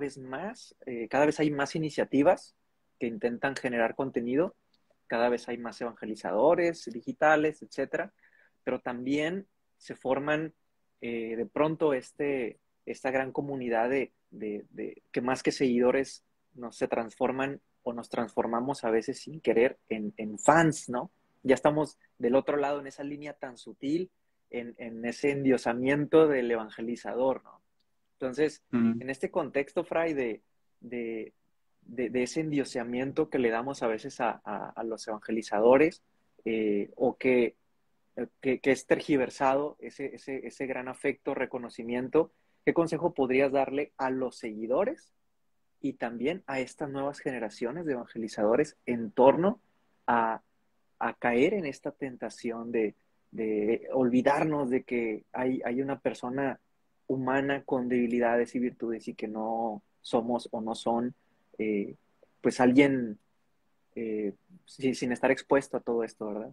cada vez hay más iniciativas que intentan generar contenido, cada vez hay más evangelizadores digitales, etcétera, pero también se forman de pronto esta gran comunidad que más que seguidores se transforman o nos transformamos a veces sin querer en fans, ¿no? Ya estamos del otro lado en esa línea tan sutil, en ese endiosamiento del evangelizador, ¿no? Entonces, Mm. en este contexto, Fray, de, de ese endioseamiento que le damos a veces a los evangelizadores, o que es tergiversado, ese gran afecto, reconocimiento, ¿qué consejo podrías darle a los seguidores y también a estas nuevas generaciones de evangelizadores en torno a, a caer en esta tentación de olvidarnos de que hay una persona humana con debilidades y virtudes y que no somos o no son eh, pues alguien sin estar expuesto a todo esto, ¿verdad?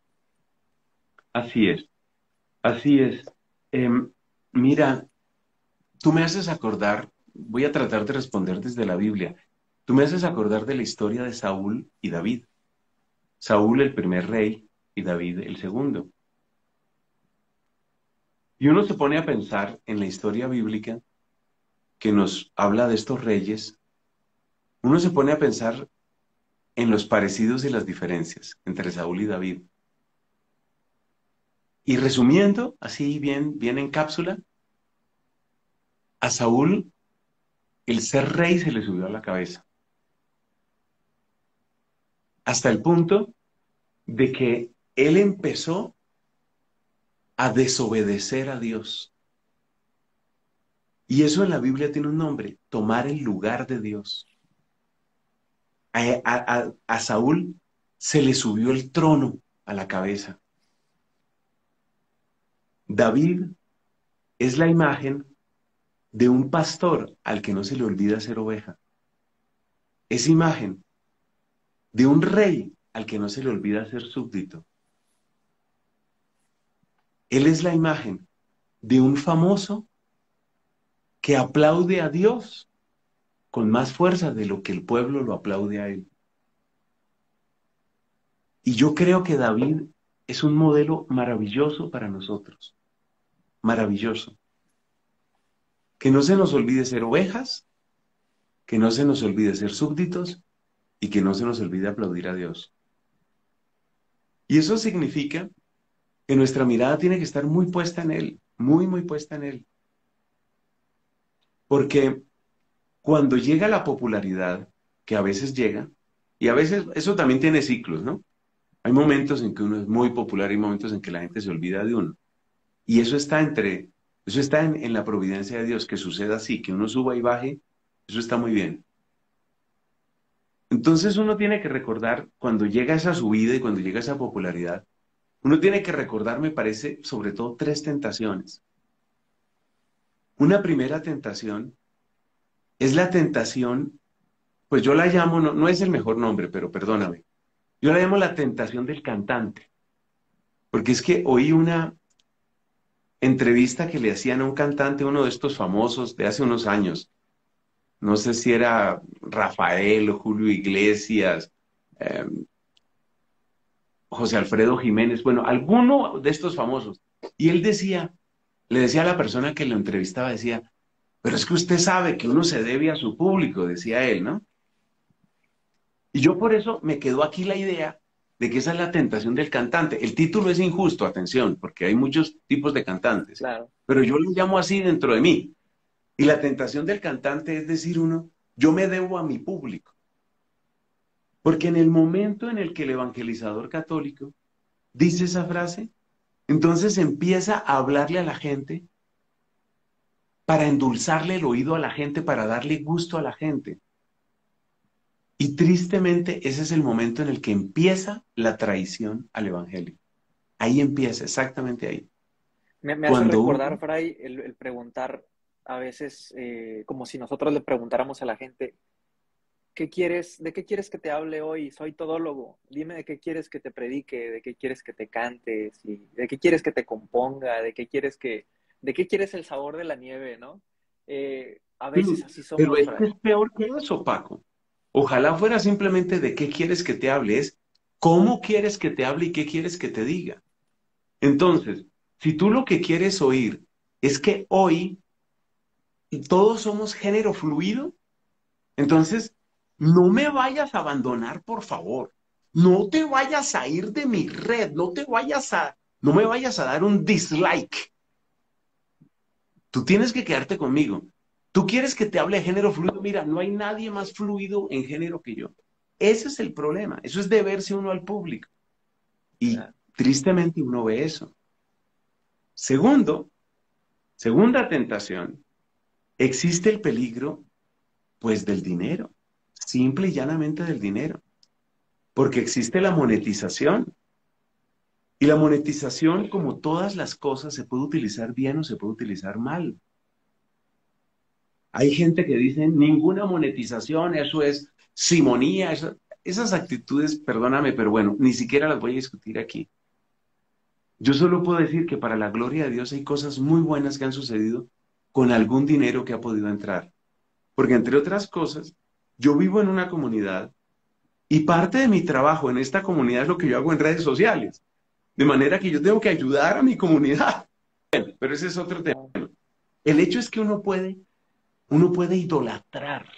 Así es, así es. Em, Mira, tú me haces acordar, voy a tratar de responder desde la Biblia, tú me haces acordar de la historia de Saúl y David. Saúl el primer rey y David el segundo. Y uno se pone a pensar en la historia bíblica que nos habla de estos reyes uno se pone a pensar en los parecidos y las diferencias entre Saúl y David. Y resumiendo, así bien, bien en cápsula, a Saúl el ser rey se le subió a la cabeza, hasta el punto de que él empezó a desobedecer a Dios. Y eso en la Biblia tiene un nombre, tomar el lugar de Dios. A Saúl se le subió el trono a la cabeza. David es la imagen de un pastor al que no se le olvida ser oveja. Es imagen de un rey al que no se le olvida ser súbdito. Él es la imagen de un famoso que aplaude a Dios con más fuerza de lo que el pueblo lo aplaude a él. Y yo creo que David es un modelo maravilloso para nosotros. Maravilloso. Que no se nos olvide ser ovejas, que no se nos olvide ser súbditos y que no se nos olvide aplaudir a Dios. Y eso significa que nuestra mirada tiene que estar muy puesta en Él, muy, muy puesta en Él. Porque cuando llega la popularidad, que a veces llega, y a veces eso también tiene ciclos, ¿no? Hay momentos en que uno es muy popular y momentos en que la gente se olvida de uno. Y eso está en la providencia de Dios, que suceda así, que uno suba y baje, eso está muy bien. Entonces uno tiene que recordar, cuando llega esa subida y cuando llega esa popularidad, uno tiene que recordar, me parece, sobre todo tres tentaciones. Una primera tentación es la tentación, pues yo la llamo, no, no es el mejor nombre, pero perdóname, yo la llamo la tentación del cantante, porque es que oí una entrevista que le hacían a un cantante, uno de estos famosos de hace unos años, no sé si era Rafael o Julio Iglesias, eh, José Alfredo Jiménez, bueno, alguno de estos famosos. Y él decía, le decía a la persona que lo entrevistaba, decía, pero es que usted sabe que uno se debe a su público, decía él, ¿no? Y yo por eso me quedó aquí la idea de que esa es la tentación del cantante. El título es injusto, atención, porque hay muchos tipos de cantantes, Claro. pero yo lo llamo así dentro de mí. Y la tentación del cantante es decir uno, yo me debo a mi público. Porque en el momento en el que el evangelizador católico dice esa frase, entonces empieza a hablarle a la gente para endulzarle el oído a la gente, para darle gusto a la gente. Y tristemente ese es el momento en el que empieza la traición al evangelio. Ahí empieza, exactamente ahí. Me hace Cuando recordar, uno, Fray, el preguntar a veces, como si nosotros le preguntáramos a la gente, ¿qué quieres, de qué quieres que te hable hoy? Soy todólogo. Dime de qué quieres que te predique, de qué quieres que te cantes, y de qué quieres que te componga, de qué quieres el sabor de la nieve, ¿no? A veces así pero somos, es que Fray. es peor que eso, Paco. Ojalá fuera simplemente de qué quieres que te hable, es cómo quieres que te hable y qué quieres que te diga. Entonces, si tú lo que quieres oír es que hoy todos somos género fluido, entonces no me vayas a abandonar, por favor. No te vayas a ir de mi red, no me vayas a dar un dislike. Tú tienes que quedarte conmigo. Tú quieres que te hable de género fluido. Mira, no hay nadie más fluido en género que yo. Ese es el problema. Eso es deberse uno al público. Y Claro. tristemente uno ve eso. Segundo, segunda tentación, existe el peligro, pues, del dinero. Simple y llanamente del dinero. Porque existe la monetización. Y la monetización, como todas las cosas, se puede utilizar bien o se puede utilizar mal. Hay gente que dice, ninguna monetización, eso es simonía, esas actitudes, perdóname, pero bueno, ni siquiera las voy a discutir aquí. Yo solo puedo decir que para la gloria de Dios hay cosas muy buenas que han sucedido con algún dinero que ha podido entrar. Porque entre otras cosas, yo vivo en una comunidad y parte de mi trabajo en esta comunidad es lo que yo hago en redes sociales. De manera que yo tengo que ayudar a mi comunidad. Pero ese es otro tema. Ah, El hecho es que uno puede idolatrar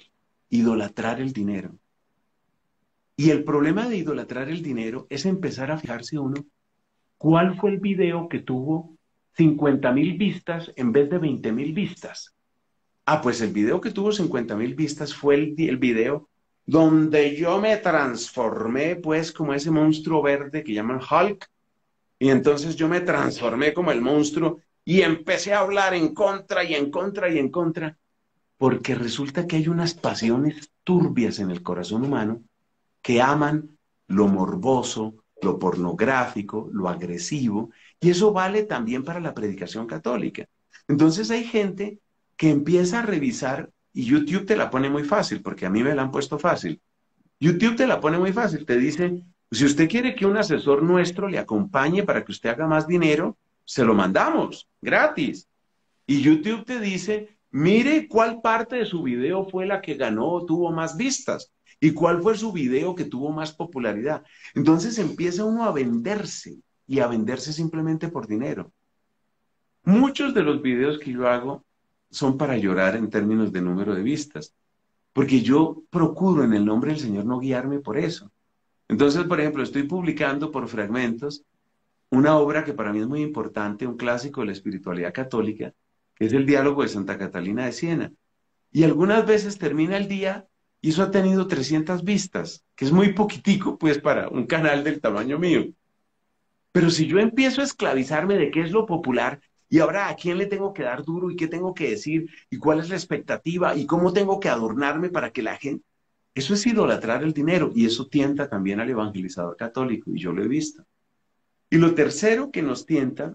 idolatrar el dinero. Y el problema de idolatrar el dinero es empezar a fijarse uno, ¿cuál fue el video que tuvo 50.000 vistas en vez de 20.000 vistas? Ah, pues el video que tuvo 50.000 vistas fue el video donde yo me transformé, pues, como ese monstruo verde que llaman Hulk. Y entonces yo me transformé como el monstruo y empecé a hablar en contra y en contra y en contra, porque resulta que hay unas pasiones turbias en el corazón humano que aman lo morboso, lo pornográfico, lo agresivo, y eso vale también para la predicación católica. Entonces hay gente que empieza a revisar, y YouTube te la pone muy fácil, porque a mí me la han puesto fácil. YouTube te la pone muy fácil, te dice, si usted quiere que un asesor nuestro le acompañe para que usted haga más dinero, se lo mandamos, gratis. Y YouTube te dice, mire cuál parte de su video fue la que ganó o tuvo más vistas y cuál fue su video que tuvo más popularidad. Entonces empieza uno a venderse y a venderse simplemente por dinero. Muchos de los videos que yo hago son para llorar en términos de número de vistas, porque yo procuro en el nombre del Señor no guiarme por eso. Entonces, por ejemplo, estoy publicando por fragmentos una obra que para mí es muy importante, un clásico de la espiritualidad católica, que es el Diálogo de Santa Catalina de Siena. Y algunas veces termina el día y eso ha tenido 300 vistas, que es muy poquitico, pues, para un canal del tamaño mío. Pero si yo empiezo a esclavizarme de qué es lo popular y ahora a quién le tengo que dar duro y qué tengo que decir y cuál es la expectativa y cómo tengo que adornarme para que la gente... Eso es idolatrar el dinero y eso tienta también al evangelizador católico y yo lo he visto. Y lo tercero que nos tienta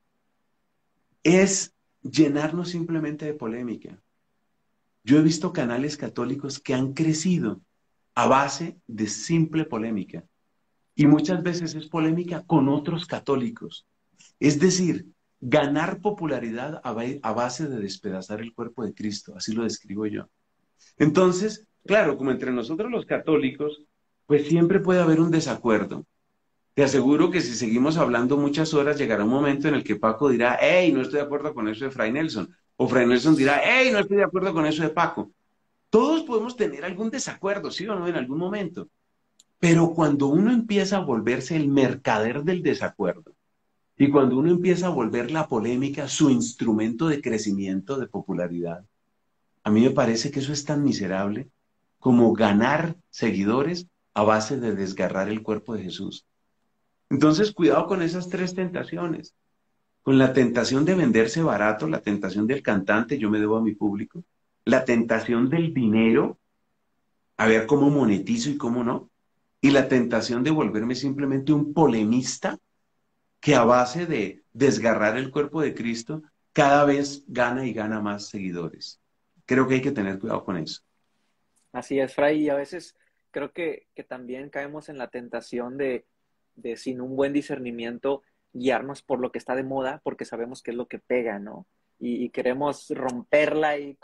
es llenarnos simplemente de polémica. Yo he visto canales católicos que han crecido a base de simple polémica y muchas veces es polémica con otros católicos. Es decir, ganar popularidad a base de despedazar el cuerpo de Cristo, así lo describo yo. Entonces, claro, como entre nosotros los católicos, pues siempre puede haber un desacuerdo. Te aseguro que si seguimos hablando muchas horas, llegará un momento en el que Paco dirá, hey, no estoy de acuerdo con eso de Fray Nelson. O Fray Nelson dirá, hey, no estoy de acuerdo con eso de Paco. Todos podemos tener algún desacuerdo, ¿sí o no? En algún momento. Pero cuando uno empieza a volverse el mercader del desacuerdo y cuando uno empieza a volver la polémica su instrumento de crecimiento, de popularidad, a mí me parece que eso es tan miserable como ganar seguidores a base de desgarrar el cuerpo de Jesús. Entonces, cuidado con esas tres tentaciones. Con la tentación de venderse barato, la tentación del cantante, yo me debo a mi público, la tentación del dinero, a ver cómo monetizo y cómo no, y la tentación de volverme simplemente un polemista que a base de desgarrar el cuerpo de Cristo, cada vez gana y gana más seguidores. Creo que hay que tener cuidado con eso. Así es, Fray, y a veces creo que también caemos en la tentación de sin un buen discernimiento guiarnos por lo que está de moda porque sabemos que es lo que pega, ¿no? Y queremos romperla ahí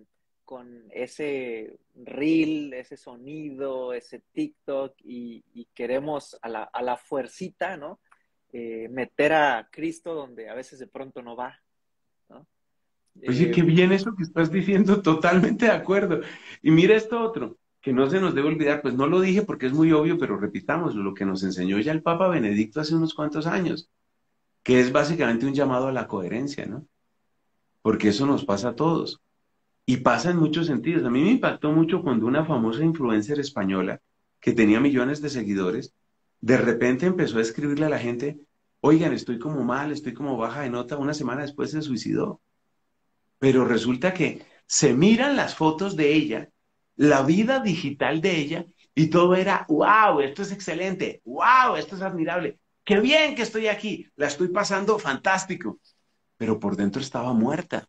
con ese reel, ese sonido, ese TikTok y queremos a la fuercita, ¿no? Meter a Cristo donde a veces de pronto no va, ¿no? Oye, qué bien eso que estás diciendo, totalmente de acuerdo. Y mira esto otro, que no se nos debe olvidar, pues no lo dije porque es muy obvio, pero repitámoslo, lo que nos enseñó ya el Papa Benedicto hace unos cuantos años, que es básicamente un llamado a la coherencia, ¿no? Porque eso nos pasa a todos. Y pasa en muchos sentidos. A mí me impactó mucho cuando una famosa influencer española, que tenía millones de seguidores, de repente empezó a escribirle a la gente, oigan, estoy como mal, estoy como baja de nota, una semana después se suicidó. Pero resulta que se miran las fotos de ella, la vida digital de ella, y todo era, wow, esto es excelente, wow, esto es admirable, qué bien que estoy aquí, la estoy pasando fantástico, pero por dentro estaba muerta.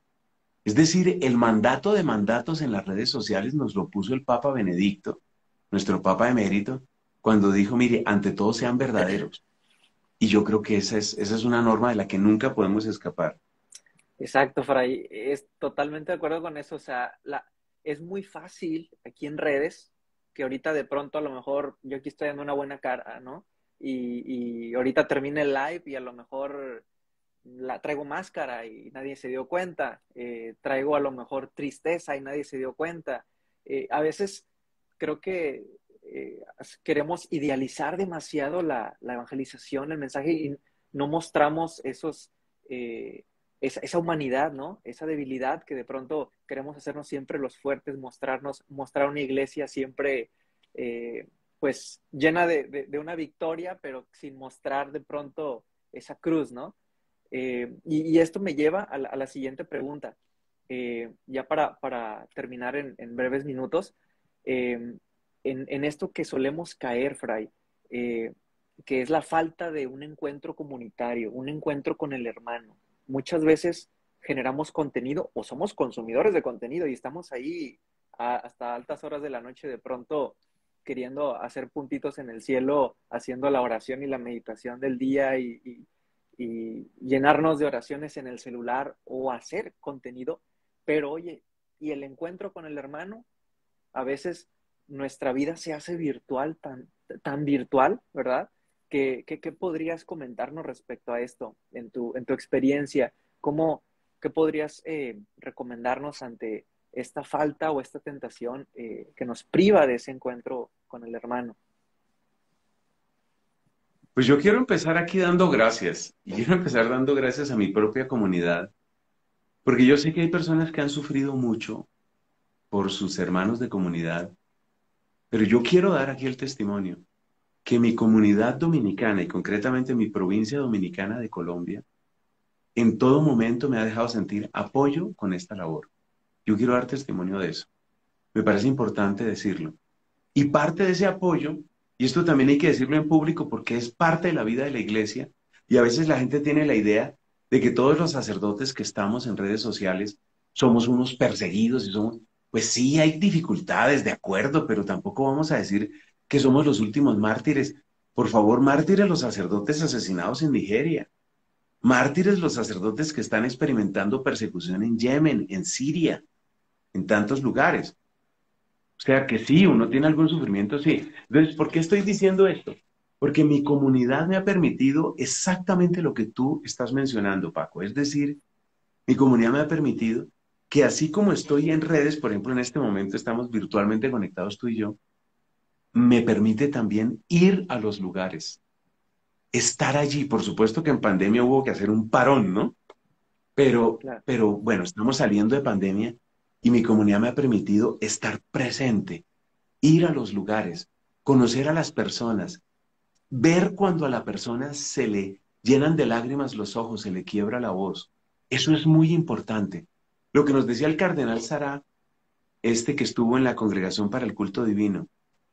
Es decir, el mandato de mandatos en las redes sociales nos lo puso el Papa Benedicto, nuestro Papa emérito, cuando dijo, mire, ante todo sean verdaderos. Y yo creo que esa es una norma de la que nunca podemos escapar. Exacto, Fray, es totalmente de acuerdo con eso, o sea, es muy fácil aquí en redes, que ahorita de pronto a lo mejor yo aquí estoy dando una buena cara, ¿no? Y ahorita termine el live y a lo mejor la traigo máscara y nadie se dio cuenta, traigo a lo mejor tristeza y nadie se dio cuenta, A veces creo que queremos idealizar demasiado la evangelización, el mensaje, y no mostramos esa humanidad, ¿no? Esa debilidad que de pronto queremos hacernos siempre los fuertes, mostrar una iglesia siempre, pues, llena de una victoria, pero sin mostrar de pronto esa cruz, ¿no? Y esto me lleva a la siguiente pregunta. Ya para terminar en breves minutos, eh, en esto que solemos caer, Fray, eh, que es la falta de un encuentro comunitario, un encuentro con el hermano. Muchas veces generamos contenido o somos consumidores de contenido y estamos ahí hasta altas horas de la noche de pronto queriendo hacer puntitos en el cielo, haciendo la oración y la meditación del día y llenarnos de oraciones en el celular o hacer contenido, pero oye, y el encuentro con el hermano, a veces nuestra vida se hace virtual, tan virtual, ¿verdad? ¿Qué podrías comentarnos respecto a esto en tu experiencia? ¿Qué podrías recomendarnos ante esta falta o esta tentación que nos priva de ese encuentro con el hermano? Pues yo quiero empezar aquí dando gracias. Y quiero empezar dando gracias a mi propia comunidad, porque yo sé que hay personas que han sufrido mucho por sus hermanos de comunidad, pero yo quiero dar aquí el testimonio que mi comunidad dominicana y concretamente mi provincia dominicana de Colombia, en todo momento me ha dejado sentir apoyo con esta labor. Yo quiero dar testimonio de eso. Me parece importante decirlo. Y parte de ese apoyo, y esto también hay que decirlo en público porque es parte de la vida de la iglesia, y a veces la gente tiene la idea de que todos los sacerdotes que estamos en redes sociales somos unos perseguidos y somos, pues sí, hay dificultades, de acuerdo, pero tampoco vamos a decir que somos los últimos mártires. Por favor, mártires los sacerdotes asesinados en Nigeria, mártires los sacerdotes que están experimentando persecución en Yemen, en Siria, en tantos lugares. O sea que sí, uno tiene algún sufrimiento, sí. Entonces, ¿por qué estoy diciendo esto? Porque mi comunidad me ha permitido exactamente lo que tú estás mencionando, Paco. Es decir, mi comunidad me ha permitido que así como estoy en redes, por ejemplo, en este momento estamos virtualmente conectados tú y yo, me permite también ir a los lugares, estar allí. Por supuesto que en pandemia hubo que hacer un parón, ¿no? Claro. Pero bueno, estamos saliendo de pandemia y mi comunidad me ha permitido estar presente, ir a los lugares, conocer a las personas, ver cuando a la persona se le llenan de lágrimas los ojos, se le quiebra la voz. Eso es muy importante. Lo que nos decía el cardenal Sará, este que estuvo en la Congregación para el Culto Divino,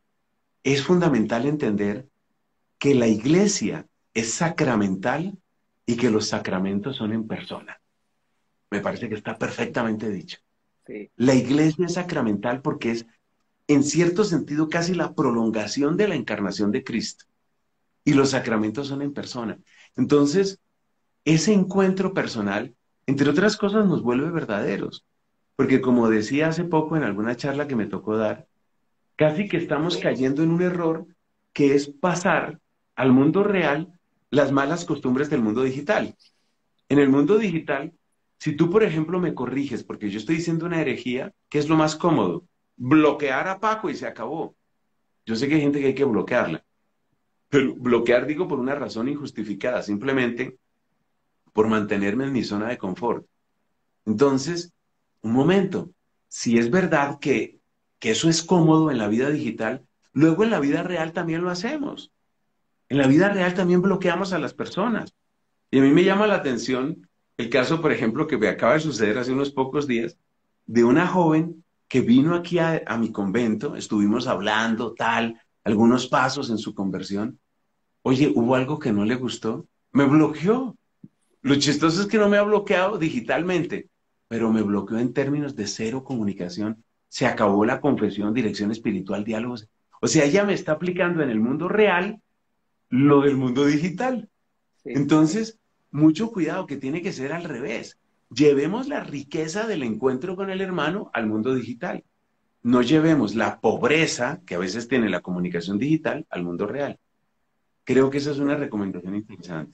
es fundamental entender que la iglesia es sacramental y que los sacramentos son en persona. Me parece que está perfectamente dicho. Sí, La iglesia es sacramental porque es, en cierto sentido, casi la prolongación de la encarnación de Cristo. Y los sacramentos son en persona. Entonces, ese encuentro personal, entre otras cosas, nos vuelve verdaderos. Porque como decía hace poco en alguna charla que me tocó dar, casi que estamos cayendo en un error que es pasar al mundo real las malas costumbres del mundo digital. En el mundo digital, si tú, por ejemplo, me corriges porque yo estoy diciendo una herejía, ¿qué es lo más cómodo? Bloquear a Paco y se acabó. Yo sé que hay gente que hay que bloquearla, pero bloquear digo por una razón injustificada, simplemente por mantenerme en mi zona de confort. Entonces, un momento, si es verdad que eso es cómodo en la vida digital, luego en la vida real también lo hacemos. En la vida real también bloqueamos a las personas. Y a mí me llama la atención el caso, por ejemplo, que me acaba de suceder hace unos pocos días, de una joven que vino aquí a mi convento, estuvimos hablando, tal, algunos pasos en su conversión. Oye, hubo algo que no le gustó, me bloqueó. Lo chistoso es que no me ha bloqueado digitalmente, pero me bloqueó en términos de cero comunicación. Se acabó la confesión, dirección espiritual, diálogos. O sea, ella me está aplicando en el mundo real lo del mundo digital. sí. Entonces, mucho cuidado, que tiene que ser al revés. Llevemos la riqueza del encuentro con el hermano al mundo digital. No llevemos la pobreza que a veces tiene la comunicación digital al mundo real. Creo que esa es una Sí. recomendación interesante.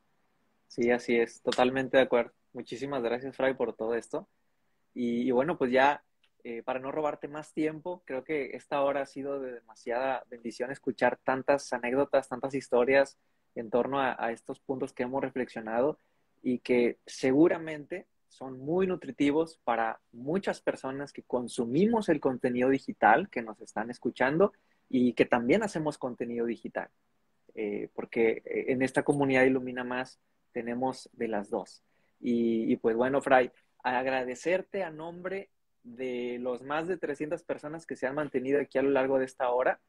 Sí, así es, totalmente de acuerdo. Muchísimas gracias, Fray, por todo esto. Y bueno, pues ya para no robarte más tiempo, creo que esta hora ha sido de demasiada bendición escuchar tantas anécdotas, tantas historias en torno a estos puntos que hemos reflexionado y que seguramente son muy nutritivos para muchas personas que consumimos el contenido digital, que nos están escuchando y que también hacemos contenido digital, porque en esta comunidad Ilumina Más tenemos de las dos. Y pues bueno, Fray, agradecerte a nombre de los más de 300 personas que se han mantenido aquí a lo largo de esta hora,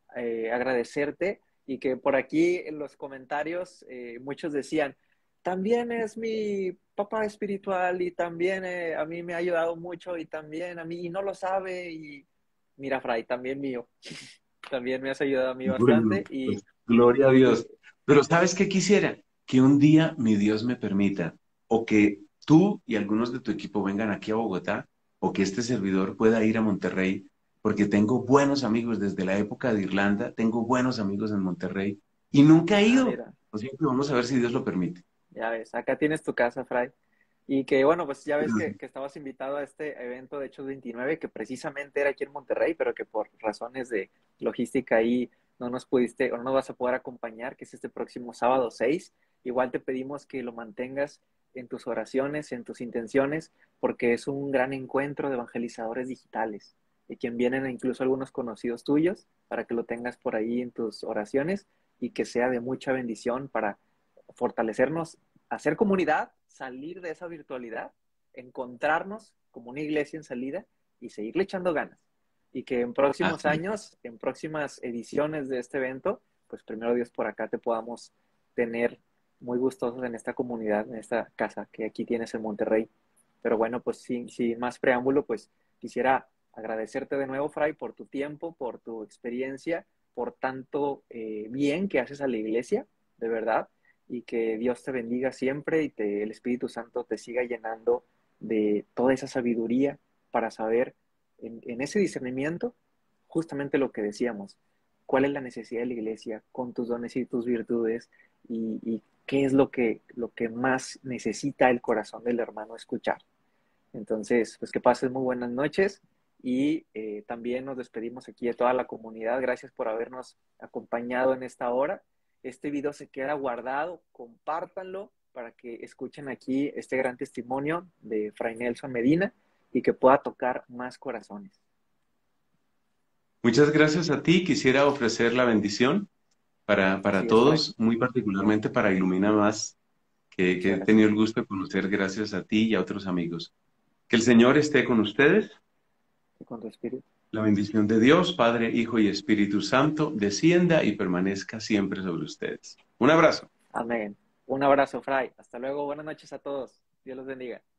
agradecerte y que por aquí en los comentarios muchos decían, también es mi papá espiritual y también a mí me ha ayudado mucho y también a mí y no lo sabe y mira, Fray, también mío, también me has ayudado a mí Bueno, bastante y, pues gloria a y Dios. Pero ¿sabes qué quisiera? Que un día mi Dios me permita, o que tú y algunos de tu equipo vengan aquí a Bogotá, o que este servidor pueda ir a Monterrey, porque tengo buenos amigos desde la época de Irlanda, tengo buenos amigos en Monterrey, y nunca he ido. mira, Así que vamos a ver si Dios lo permite. ya ves, acá tienes tu casa, Fray. Y que bueno, pues ya ves que estabas invitado a este evento de Hechos 29, que precisamente era aquí en Monterrey, pero que por razones de logística ahí no nos pudiste o no nos vas a poder acompañar, que es este próximo sábado 6. Igual te pedimos que lo mantengas en tus oraciones, en tus intenciones, porque es un gran encuentro de evangelizadores digitales, de quien vienen incluso algunos conocidos tuyos, para que lo tengas por ahí en tus oraciones y que sea de mucha bendición para fortalecernos, hacer comunidad, salir de esa virtualidad, encontrarnos como una iglesia en salida y seguirle echando ganas. Y que en próximos Así. años, en próximas ediciones de este evento, pues primero Dios por acá te podamos tener muy gustosos en esta comunidad, en esta casa que aquí tienes en Monterrey. Pero bueno, pues sin más preámbulo, pues quisiera agradecerte de nuevo, Fray, por tu tiempo, por tu experiencia, por tanto bien que haces a la iglesia, de verdad, y que Dios te bendiga siempre y el Espíritu Santo te siga llenando de toda esa sabiduría para saber en ese discernimiento justamente lo que decíamos, cuál es la necesidad de la iglesia con tus dones y tus virtudes y qué es lo que más necesita el corazón del hermano escuchar. Entonces, pues que pases muy buenas noches y también nos despedimos aquí de toda la comunidad. Gracias por habernos acompañado en esta hora. Este video se queda guardado, compártanlo para que escuchen aquí este gran testimonio de Fray Nelson Medina y que pueda tocar más corazones. Muchas gracias a ti. Quisiera ofrecer la bendición para Así es, Fray. todos, muy particularmente para Ilumina Más, que Muchas he tenido gracias. el gusto de conocer gracias a ti y a otros amigos. Que el Señor esté con ustedes. Y con tu espíritu. La bendición de Dios, Padre, Hijo y Espíritu Santo, descienda y permanezca siempre sobre ustedes. Un abrazo. Amén. Un abrazo, Fray. Hasta luego. Buenas noches a todos. Dios los bendiga.